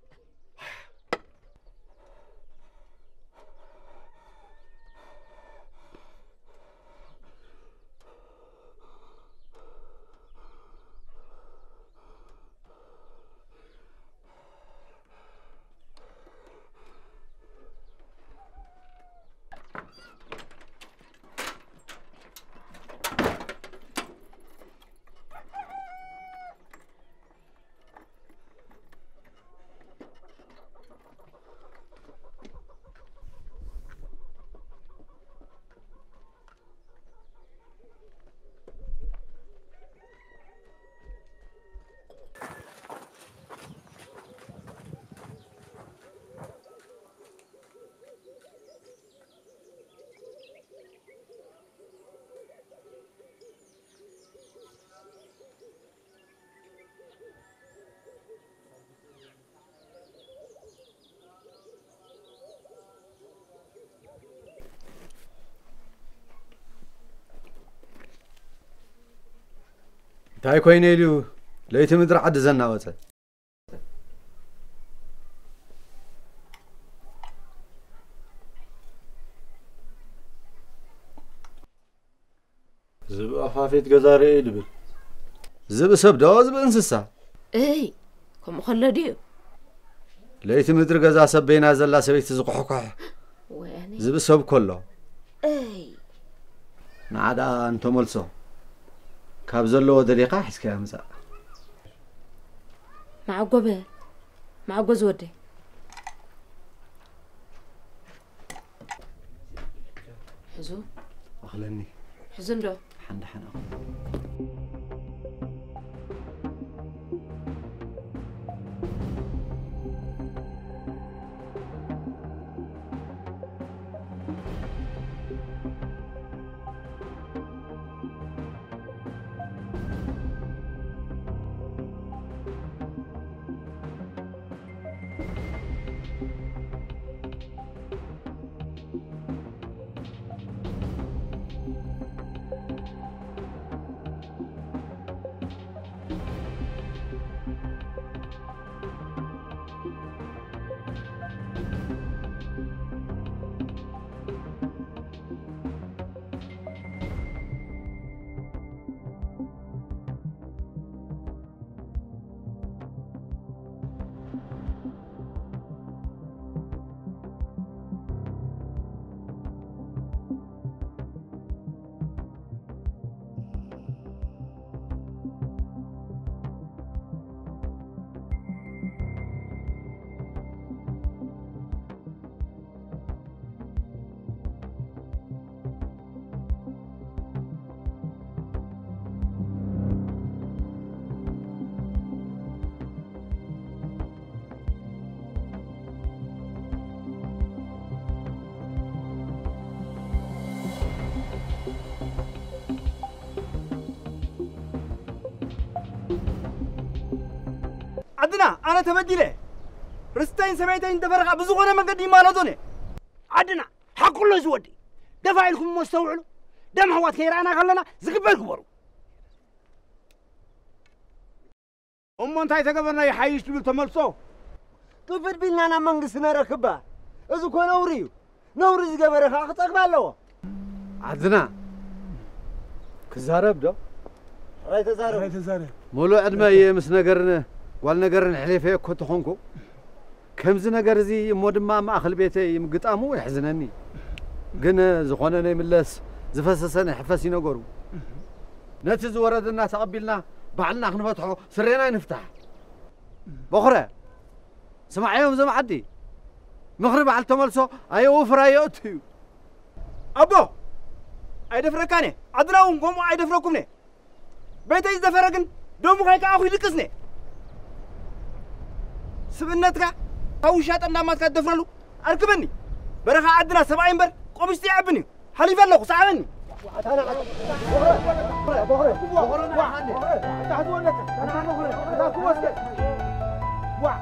تاي كوينيليو ليت مدر عد زنا وصل زب افافيت غزاري دبل زب سبدو زب انسسا اي كم خلديو ليت مدر غزا سبينا زلا سبيت زقحكح ويعني زب سب كله اي نعدا انتو ملسو كابزلو دليقة حسكا مساء مع قبل مع جوز ودي حزو أخلني حزن دو حند حنا عدنا أنا تبديله رستين سبعتين تفرق بزغنا من قديم ما نظنه عدنا حق كله زودي دفع لكم مستوعلو دم هوات كيرانا خلنا زقبل كبروا أم أنت تقبلنا يحيش تقول تملصو كفر بينا أنا منقصنا ركبة إذا كون نوريو نوري زقبل خاخ تقبله عدنا كزارب ده راي تزارب راي تزارب مولو عدما يمس نقرنا قال نقرن حليفه كنت خونكو كم زي نقر زي مودما ما أخل بيتي يمقطامو يحزنني قنا زخونا نيملس زفسسنا حفاسي نقرو نتز وردنا تقبلنا بعلنا نفتحو سرينا نفتح بخرة سمع يوم زي ما عدي مغرب على تملسو أي وفر أي أوتيو أبو أي دفركاني عدناهم قوم أي دفركمني بيتي إذا فرقن دوم خايك أخو يدكسني سبنتك هاوشات أنا ما تكدفرلو أركبني برخا عدنا سبعين بر قوم استيعبني حليف الله ساعدني أنا بخرة بخرة بخرة واحد تحت ولا أنا بخرة لا كوسك واحد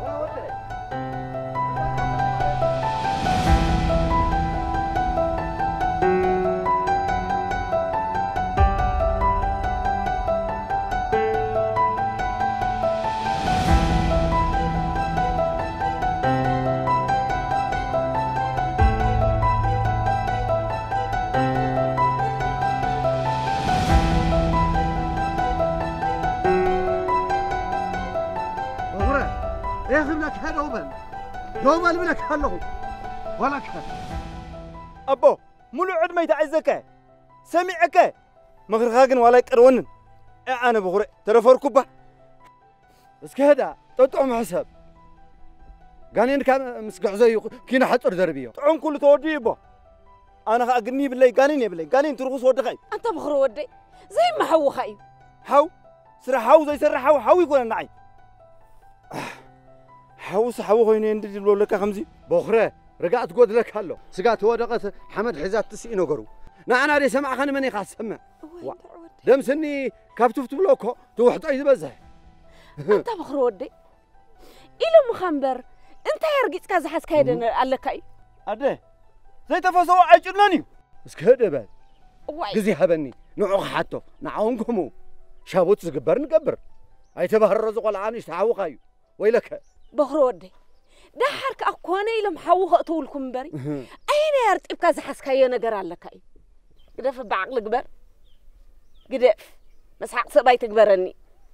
دوما منك هلو ولا كان أبو ملو عد ما يتعزك سمعك مغرغاقن ولا يقرونن أنا بغرق ترفور كوبا بس كهدا تطعم حساب قانين كان مسقع زي كينا حطر دربيه طعم كل تودي بو أنا أقني بالله قانين بالله قانين ترخص ودخاي أنت بخر ودي زي ما حو خاي حو سر حو زي سر حو حو يكون النعي حوس حو هيني عندي لو لك خمسي بخره رجعت قود لك هلو سقات ودقت حمد حزات تسعين وقرو نعنا ري سمع خن مني خاص سمع دم سني كابتفت بلوكو توحط اي بزح انت بخر ودي إلى مخنبر انت يرجيت كذا حس كايدن على كاي أده زي تفسوا عجلني بس كده بعد جزي هبني نوع حتى نعونكمو شابوت زقبر نقبر اي تبهرز ولا عنيش تعوقاي ويلك بخر ودي ده حرك أقواني لم حوه أطولكم بري أين يرتب كذا حس كاي نجر على كاي قدف بعقل كبر قدف مسحق سبايت كبرني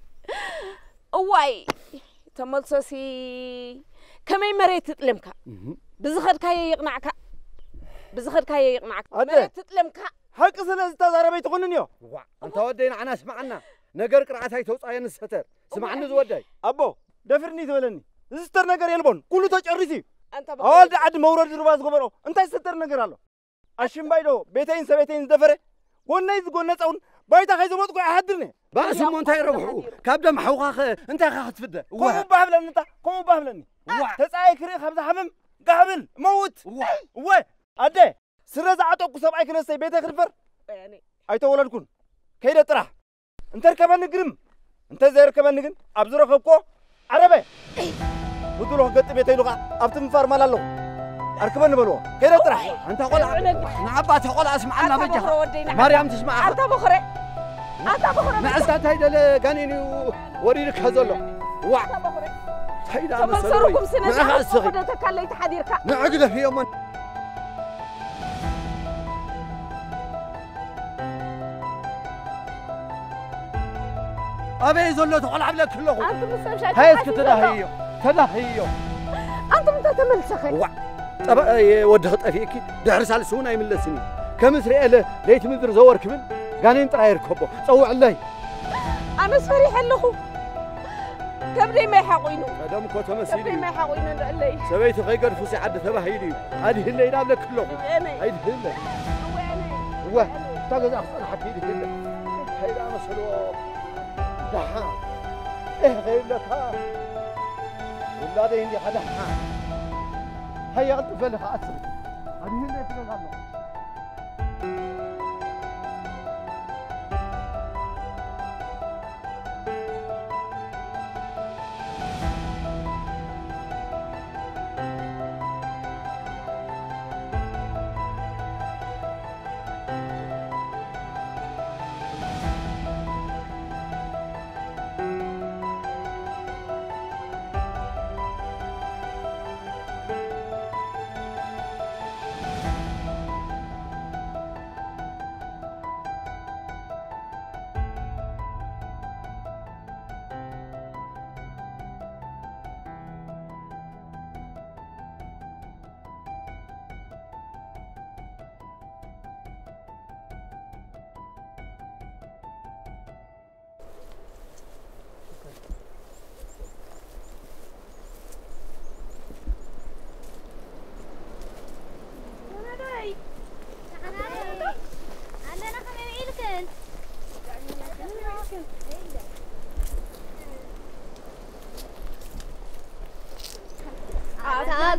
واي تملصصي كمي مريت تتلمك بزخد كاي يقنعك بزخد كاي يقنعك مريت تتلمك حق سنة استاذ بيت غننيو أنت ودينا عنا اسمعنا نجر قرعت هاي توصاي نستر سمعني زوداي أبو دفرني تولني زستر نجر يلبون كله تجرسي أنت أول عاد مورد رباز غبرو أنت زستر نجر الله أشم بايدو بيتين سبيتين دفره قلنا إذا قلنا تقول بايتا خيزو ما تقول أحدرني بس مو أنت يربحوا كابدا محوخ أنت خاخت فده قوم بهبلن أنت قوم بهبلني تسعي كري خبز حمم قابل موت واه أده سرز عطوك سبعي كنا سي بيتا خرفر يعني أي تولد كون كيدا ترى أنت ركبان نجرم أنت زي ركبان نجن أبزر خبكو عربي بدلو قط بيتي لغة أبتم فار مالالو أركبان بلو كيدا ترى أنت قول نعبات قول أسمع لنا بجها مريم تسمع أنت بخرة أنت بخرة نعستات هيدا لقانيني وريلك هذولو وع هيدا مسروكم سنة خذ تكليت حديرك نعقده في يوم أبي زلوا تقول عبلك كله أنت مستمشى هاي اسكت تدهيو تدهيو أنت متى تملسخي وع طبعا ودخت أفيكي دحرس على سونا يملسني كم سري له ليت مدر زور كمل قانين ترى يركبه صوع الله أنا سفريح له كبري ما يحقينه دم كو تمسيلي كبري ما يحقينه اللي سويت غير فوسي عد تبهيلي هذه اللي ينام لك كله هيدي اللي هو تقدر أحسن حكيدي اللي هيدا مسلو دحا إيه غير لك ها ولا ده عندي حدا هيا قلت فلها أسر هذه اللي تقول عنه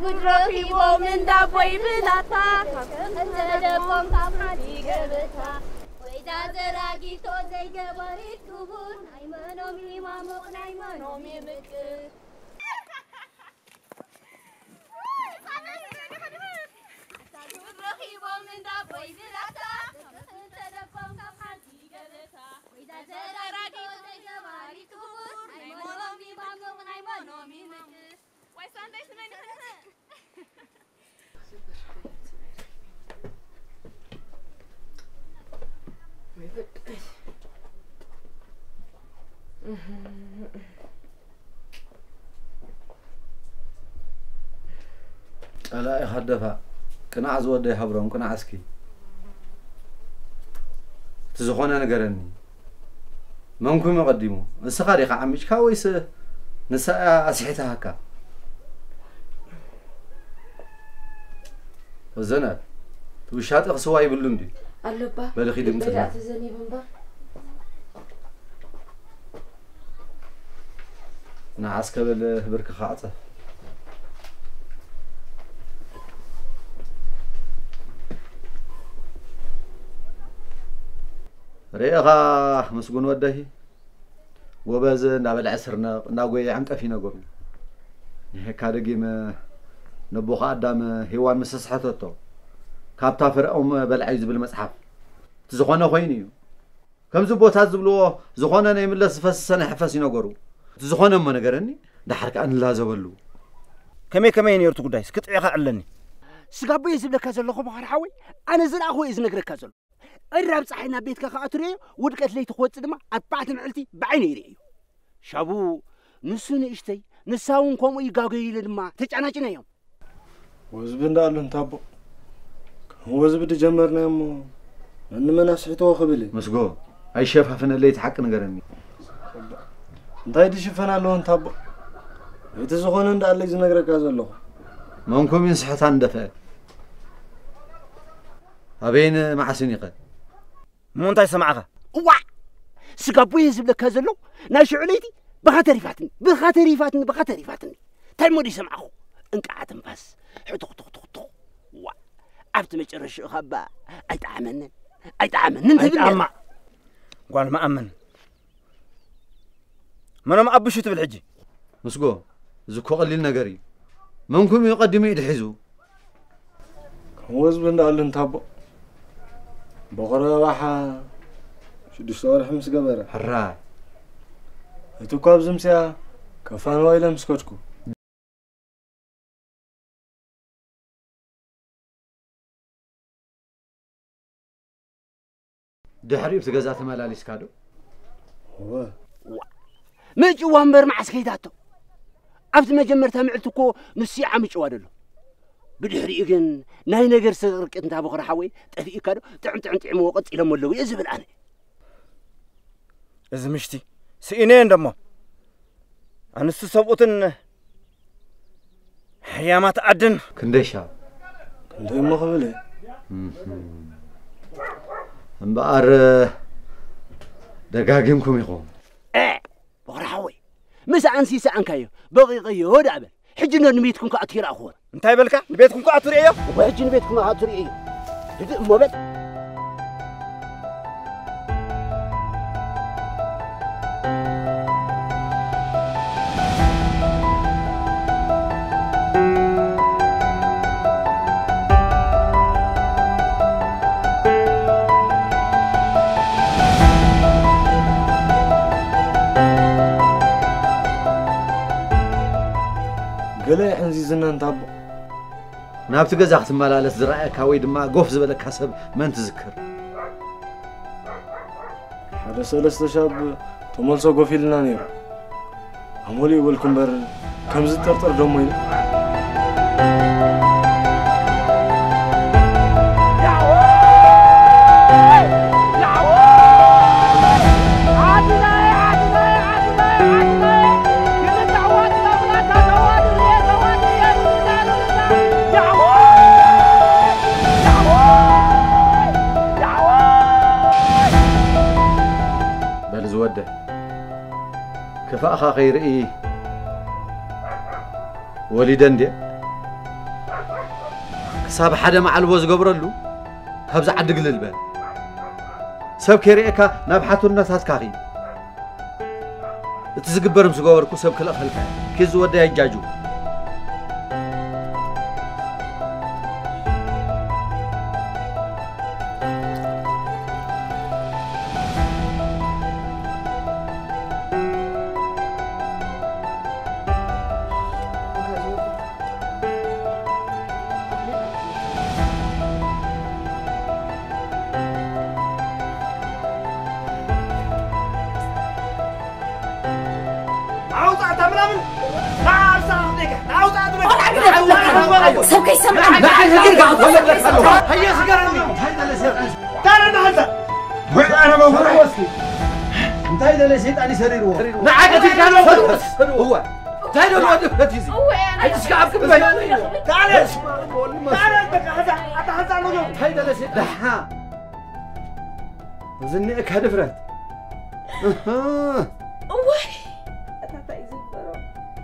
ጉድ ረኺቦም እንዳቦይ ብላታ ተደቆም ካብ ሓዲ ገበታ ወይዳ ዘራጊቶ ዘይገበሪት ክቡር ናይ መኖም ይማሞቕ ናይ መኖም ይምቅር ረኺቦም እንዳቦይ ብላታ ተደቆም ካብ ሓዲ ገበታ ወይዳ ዘራጊቶ ዘይገበሪት ክቡር ናይ መኖም ይማሞቕ ናይ መኖም ይምቅር ወይ ሳንዳይ ስመኝ ጠላኢ ኸደፋ ቅናዕ ዝወደ ይሃብሮም ቅናዕ እስኪ እቲ ዝኾነ ነገረኒ መንኩም መቐዲሙ ንስኻ ዲኻ ዓሚጭካ ወይስ ንሳ ኣስሒትሃካ ወዘናት ትውሻጢ ክስዋ ይብሉ እንዲ ኣሎባ በልኺ ድምፅና ተዘኒብ እምበር ንዓስ ከበል ብርኪ ኻዕፀ ርኢኻ ምስጉን ወደሂ ጎበዝ እንዳበልዐ ስርነቕ እንዳጎየ ዓንቀፊ ነገሩ ንሕካ ደጊመ ነቦኻ ኣዳም ሄዋን ምስ ስሕተቶ ካብታ ፍርኦም በልዐዩ ዝብል መፅሓፍ እቲ ዝኾነ ኮይኑ እዩ ከምዚ ቦታት ዝብልዎ ዝኾነ ናይ ምለስ ዝፈስሰ ናይ ሕፈስ ይነገሩ እቲ ዝኾነ እሞ ነገረኒ ዳሓር ከዓ ንላዘበሉ ከመይ ከመይ ነርቱ ጉዳይ እስክጥዕኻ ኣለኒ ስጋቦየ ዝብለካ ዘለኹ ምዃን ሓወይ ኣነ ዝረኣኹ እየ ዝነግረካ ዘሎ እራብ ፀሓይና ቤትካ ከዓ ትርእዮ ውድቀት ለይቲ ክወፅእ ድማ ኣርባዕተ ምዕልቲ ብዓይነ ይርአ እዩ ሻቡ ንሱ ንእሽተይ ንሳ እውን ከምኡ ይጋገዩ ኢለ ድማ ተጫናጭነ እዮም ወዝቢ እንዳኣሉ እንታቦ ወዝቢ ድጀመርና እሞ ንመን ኣስሒትዎ ክብል መስጎ ኣይሸፋፍነለይ ሓቂ ነገረኒ እንታይ ድሽፈን ኣለዎ እንታቦ እቲ ዝኾነ እንዳኣለይ ዝነግረካ ዘለኹ መንኩም ይንስሕታ እንደፍአ ኣበይን ማዓስን ይኸ እሞ እንታይ ሰማዕኻ እዋ ስጋቦየ ዝብለካ ዘሎ ናይ ሽዑ ለይቲ ብኻ ተሪፋትኒ ብኻ ተሪፋትኒ ብኻ ተሪፋትኒ እንታይ ሞዲ ሰማዕኹ እንቃዓ ትንፋስ ሕቱኽቱኽቱኽቱኽ ዋ ኣብቲ መጨረሽኡ ኻባ ኣይጠዓመንን ኣይጠዓመንን ትብል ኣይጠዓማ ጓል መኣምን መኖም ኣቡሹ ትብል ሕጂ ምስጎ እዚ እኮ ቀሊል ነገር እዩ መንኩም እዩ ቀዲሙ ኢድ ሒዙ ወዝቢ እንዳኣሉ እንታቦ በቕረባሓ ሽዱሽተ ወርሒ ምስ ገበረ ሕራይ እቲ እኳ ኣብዚ ምስያ ከፋንዋ ኢለ ምስ ከድኩ ድሕሪኡ እቲ ገዛ ተመላሊስካ ዶ ምዕጭዋ እምበር መዓስ ከይዳቶ ኣብቲ መጀመርታ ምዕልቲ እኮ ንሱ ዓምጭዋ ደሎ ብድሕሪኡ ግን ናይ ነገር ስርቅት እንታ በኽረ ሓወይ ጠፊእካ ዶ ጥዕም ጥዕም ጥዕምዎ ቀፂሎም ኣለዉ እየ ዝብል ኣነ እዚ ምሽቲ ስኢነየ እንደሞ ኣንስቱ ሰብኡትን ሕያማት ዓድን ክንደይ ሻብ ክንደይ እሞ ክብል እምበኣር ደጋጊምኩም ኢኹም በኽረ ሓወይ ምስ ኣንሲሳ ኣንካዮ በቂቐዮ ዳበል ሕጂ ኖ ንቤትኩም ከዓ ትይረእኽዎ እንታይ በልካ ንቤትኩም ከዓ ትርእዮ ሕጂ ንቤትኩም ከዓ ትርእዮ ድድእ እሞ በል ገለ ሕንዚዝና እንታቦ ናብቲ ገዛ ክትመላለስ ዝረኣየካ ወይ ድማ ጎፍ ዝበለካ ሰብ መን ትዝክር ሓደ ሰለስተ ሻብ ተመልሶ ጎፍ ኢልና ነይሩ ኣሞሊኡ በልኩ እምበር ከምዚ ዝጠርጠር ደሞ ኢሉ كفاء خيرئي وليدا دي حساب حدا معلبو زقبرلو كابز عد قلل بال سب كيريكا نبحثو الناس كاغي تزقبر مسقوركو سب كل أخلكا كيز ودا يجاجو سب كي سمع لا هيا سكرني تعال انا هذا انا ما هو انت هذا اللي سيد اني سرير هو نعقتي كان هو تعال الواد فتيزي هو انا انت شقعب كم تعال تعال انت هذا هذا هذا هذا اللي سيد دحا وزنيك هدفرت اها وي اتاتا يزبرو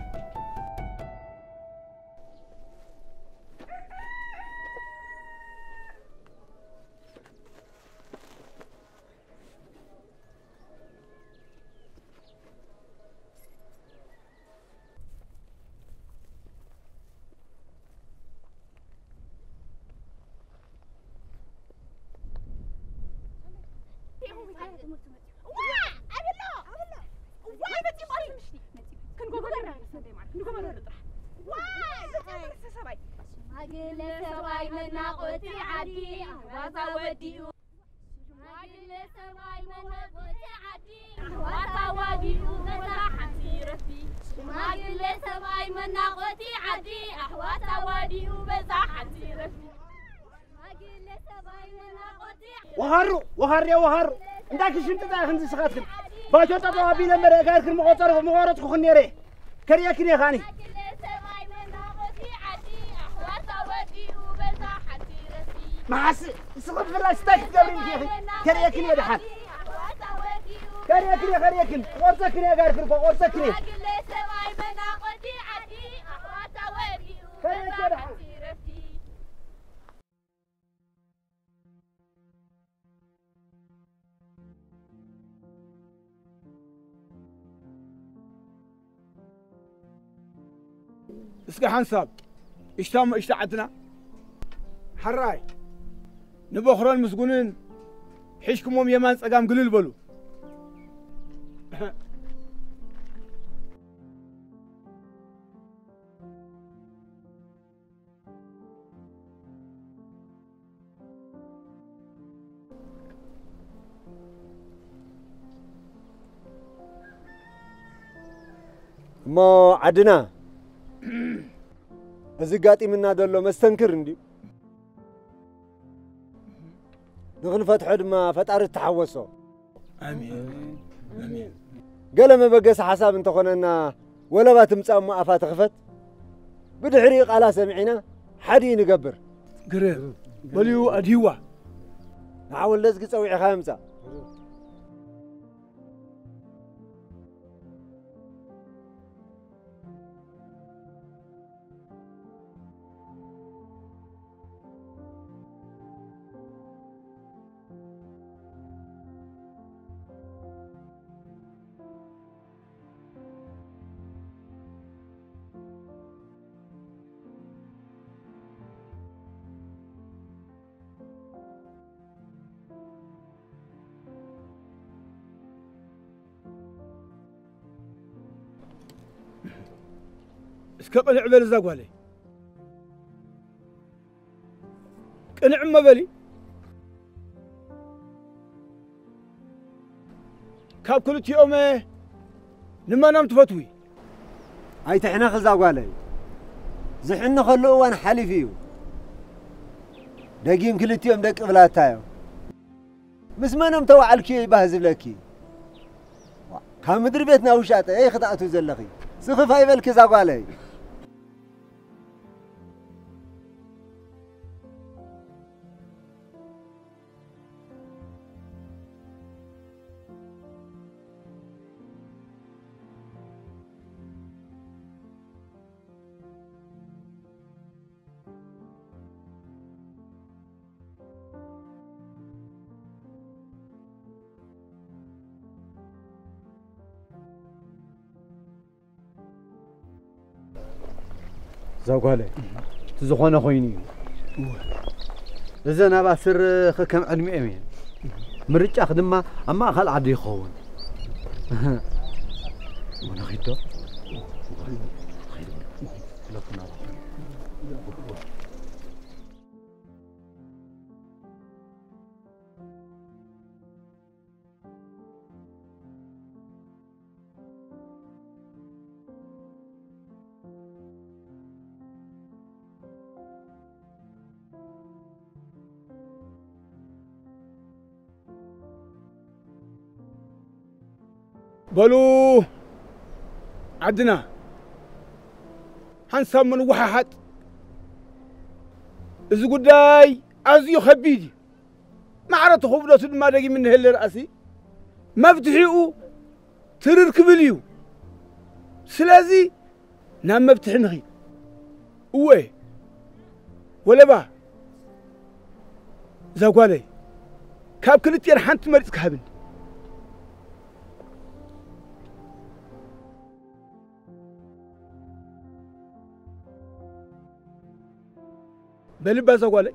وهرو وهر يا وهر عندك شنت ذا خنز سخاتكم باجو تطوا بي لمر غير كل مقطر مغورتكم خنيري كريا كني خاني معس سقط في الاستاك قبل كيف كريا كني دحال كريا كني كريا كني ورثك كني غير كل ورثك كني كريا كني دحال اسكي حنساب اشتام اشتعتنا حراي نبخرون مسجونين حشكمهم يمان صقام قليل بلو ما عدنا أزقاتي من هذا اللو مستنكر ندي نغن فتح ما فتار التحوسو امين امين قال ما بقى حساب انت خلنا ولا باتمصام ما افات خفت بدحريق على سمعنا حدي نقبر قريب بليو اديوا عاول لزق تصوي خامسه اسكا قنع بل زاقوالي قنع ما بلي كاب كل يوم لما نمت فتوي هاي تحنا خزاقوالي زحنا خلو وانا حالي فيه دقيم كل يوم دق بلاتايو مس ما نمت وعلكي بهزب لكي كان مدري بيتنا وشاطه اي خطأتو زلخي سخف هاي بالك زاقوالي زوجالي تزخونه خويني إذا أنا بصير كم علمي أمين مريت أخدم ما أما أخل عادي خون وانا خيطة بلو عدنا حنسام من وحاحات إذا قداي أزيو خبيدي ما عرفت خبرة ما دقي من هل رأسي ما فتحيو ترر كبليو سلازي نام ما فتح نغي ويه ولا با زاقوالي كاب كنت يرحان تمرت كابن بلبا زغالي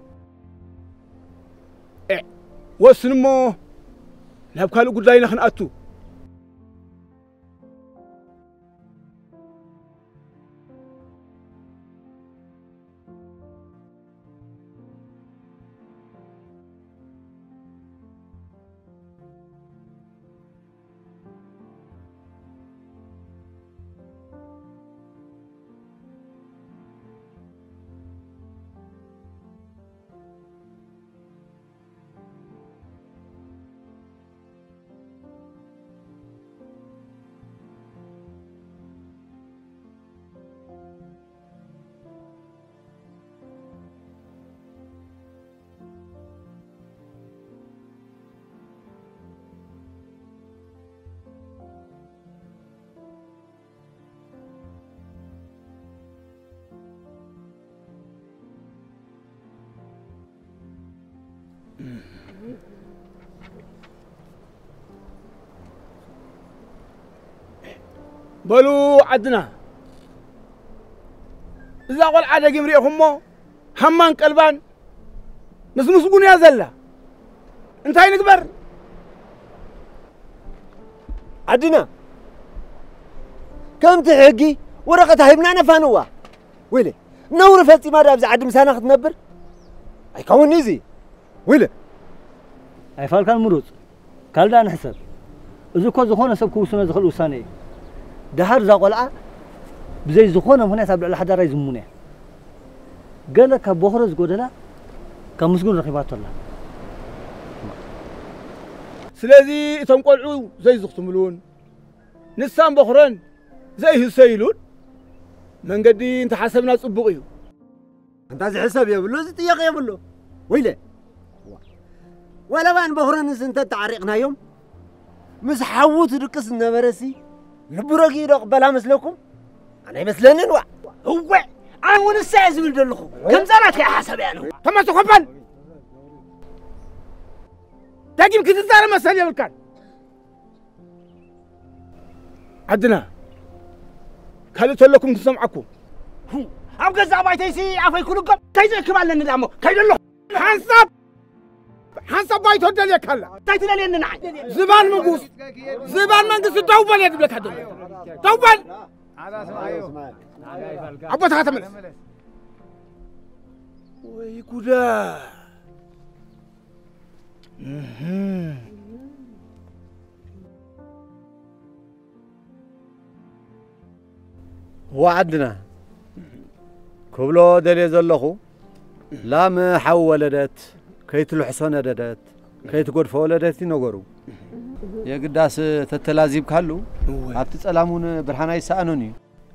إيه وسنمو نبكالو قداي نخن أتو بلو عدنا إذا قال عدا جمري همو همان قلبان نس مسقون يا زلا انت هاي نكبر عدنا كم تحقي ورقة هيبنا نفانوا ويلي نور فتي ما دابز عد مسانا تنبر اي كون نيزي ويلي اي فال كان مروز قال دا نحسب اذا كو زخونه سب كوسنا زخل وساني دهر زقلعه بزي زخونه هنا سبع لحدا راي زمونه قال لك بخرز غدلا كمسغون رخيبات الله سلازي تنقلعو زي زختملون نسان بخرن زي هسيلون من قدي انت حسبنا صبقيو انت زي حساب يبلو زي طيق يبلو ويلي ولا بان بخرن انت تعرقنا يوم مس حوت رقص النبرسي لبرقي رقبلا مسلكم انا يمسلنن وا هو عاون الساز ولدلخو كم زرات يا حسب يعني تما تقبل تاجي يمكن تزار مسال يلكن عدنا خليت لكم تسمعكم اب غزا بايتيسي عفاي كلكم كيزكم على ندامو كيدلو حنصب حنصب بايتو دل يكلا تايتنا لين نعي زبان مغوس زبان منقص دوبل يدبلك هدول دوبل أبوت هاتملس وي كودا وعدنا كبلو دلي زلخو لا حولدت كيت الحسن ددت كيت غدفو ولدت ينغرو يا قداس تتلازيب كالو ابت صلامون برهانا يسانوني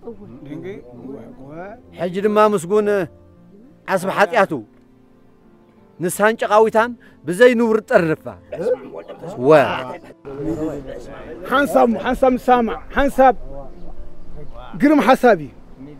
حج دما مسغون عصب حطياتو نسان قاويتان بزي نور طرفا و حنسام حنسام سامع حنساب قرم حسابي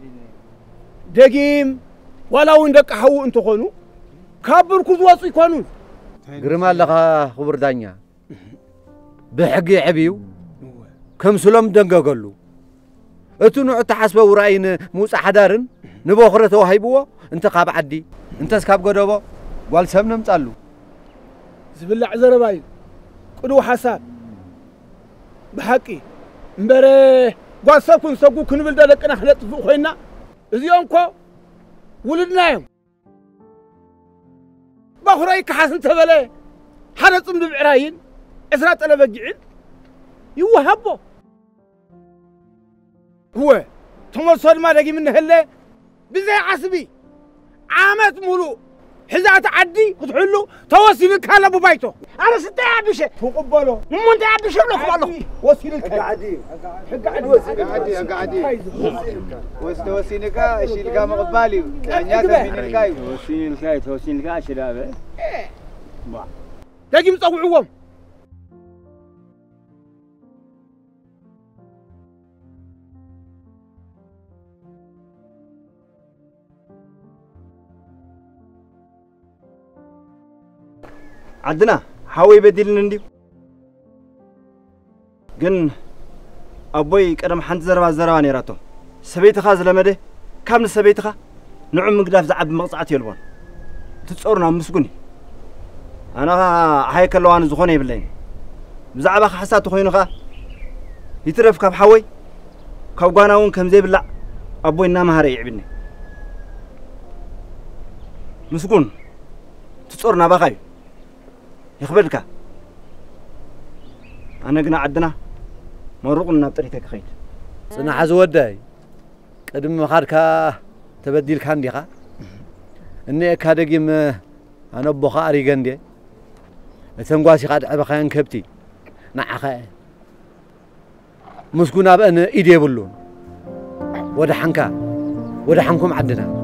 دقيم ولاو اندق حو انت خونو كابركو زواص يكونون قرم الله خبر دانيا بحقي عبيو كم سلم دنققلو اتو نوع تحسبه وراين موسى حدارن نبوخرة توهيبوه انت قاب عدي انت سكاب قدوبو قال سبنا مصالو زبلع زرباي قدو حساب بحقي مبري قال سبكن سبكو كنبل دلقنا احنا طفو خوينا ازيون كو ولدنايم باخراي كحاسن تبله حدا صمد بعراين اسرا طلبجعين يوهبو هو تمرصد ما دقي من هله بزي عصبي عامت مولو حزات عدي وتحلو توصيل كان ابو بايتو انا ستة عبشه تقبلوا مو انت عبشه لك والله وصيل الكاي قاعدي قاعدي قاعدي قاعدي وستوصينك اشيل كا مقبالي انيا تبين الكاي توصيل الكاي توصيل الكاي شباب با دقي مصوعوهم عدنا حاوي بديلنا نديو جن أبوي كرم حنت زربا زربا نيراتو سبيت خاز لمده كامل سبيت خا نعم مقداف زعب مقطعات يلبون تتصورنا مسكوني أنا هاي كلوان زخوني بالله بزعبا حسات خوينو خا يترف كاب حاوي كوغاناون كم زي بالله أبوي نام هاري يعبني مسكون تتصورنا بخاي يخبرك أنا قنا عدنا مرقنا بطريقك خير صنع عزوداي قدم مخاركا تبديل كان ديقا إني كادقيم أنا بخا أريقندي تنقاسي قاد عبخان كبتي نعخا مسكونا بأن إيدي بلون ودا حنكا ودا حنكم عدنا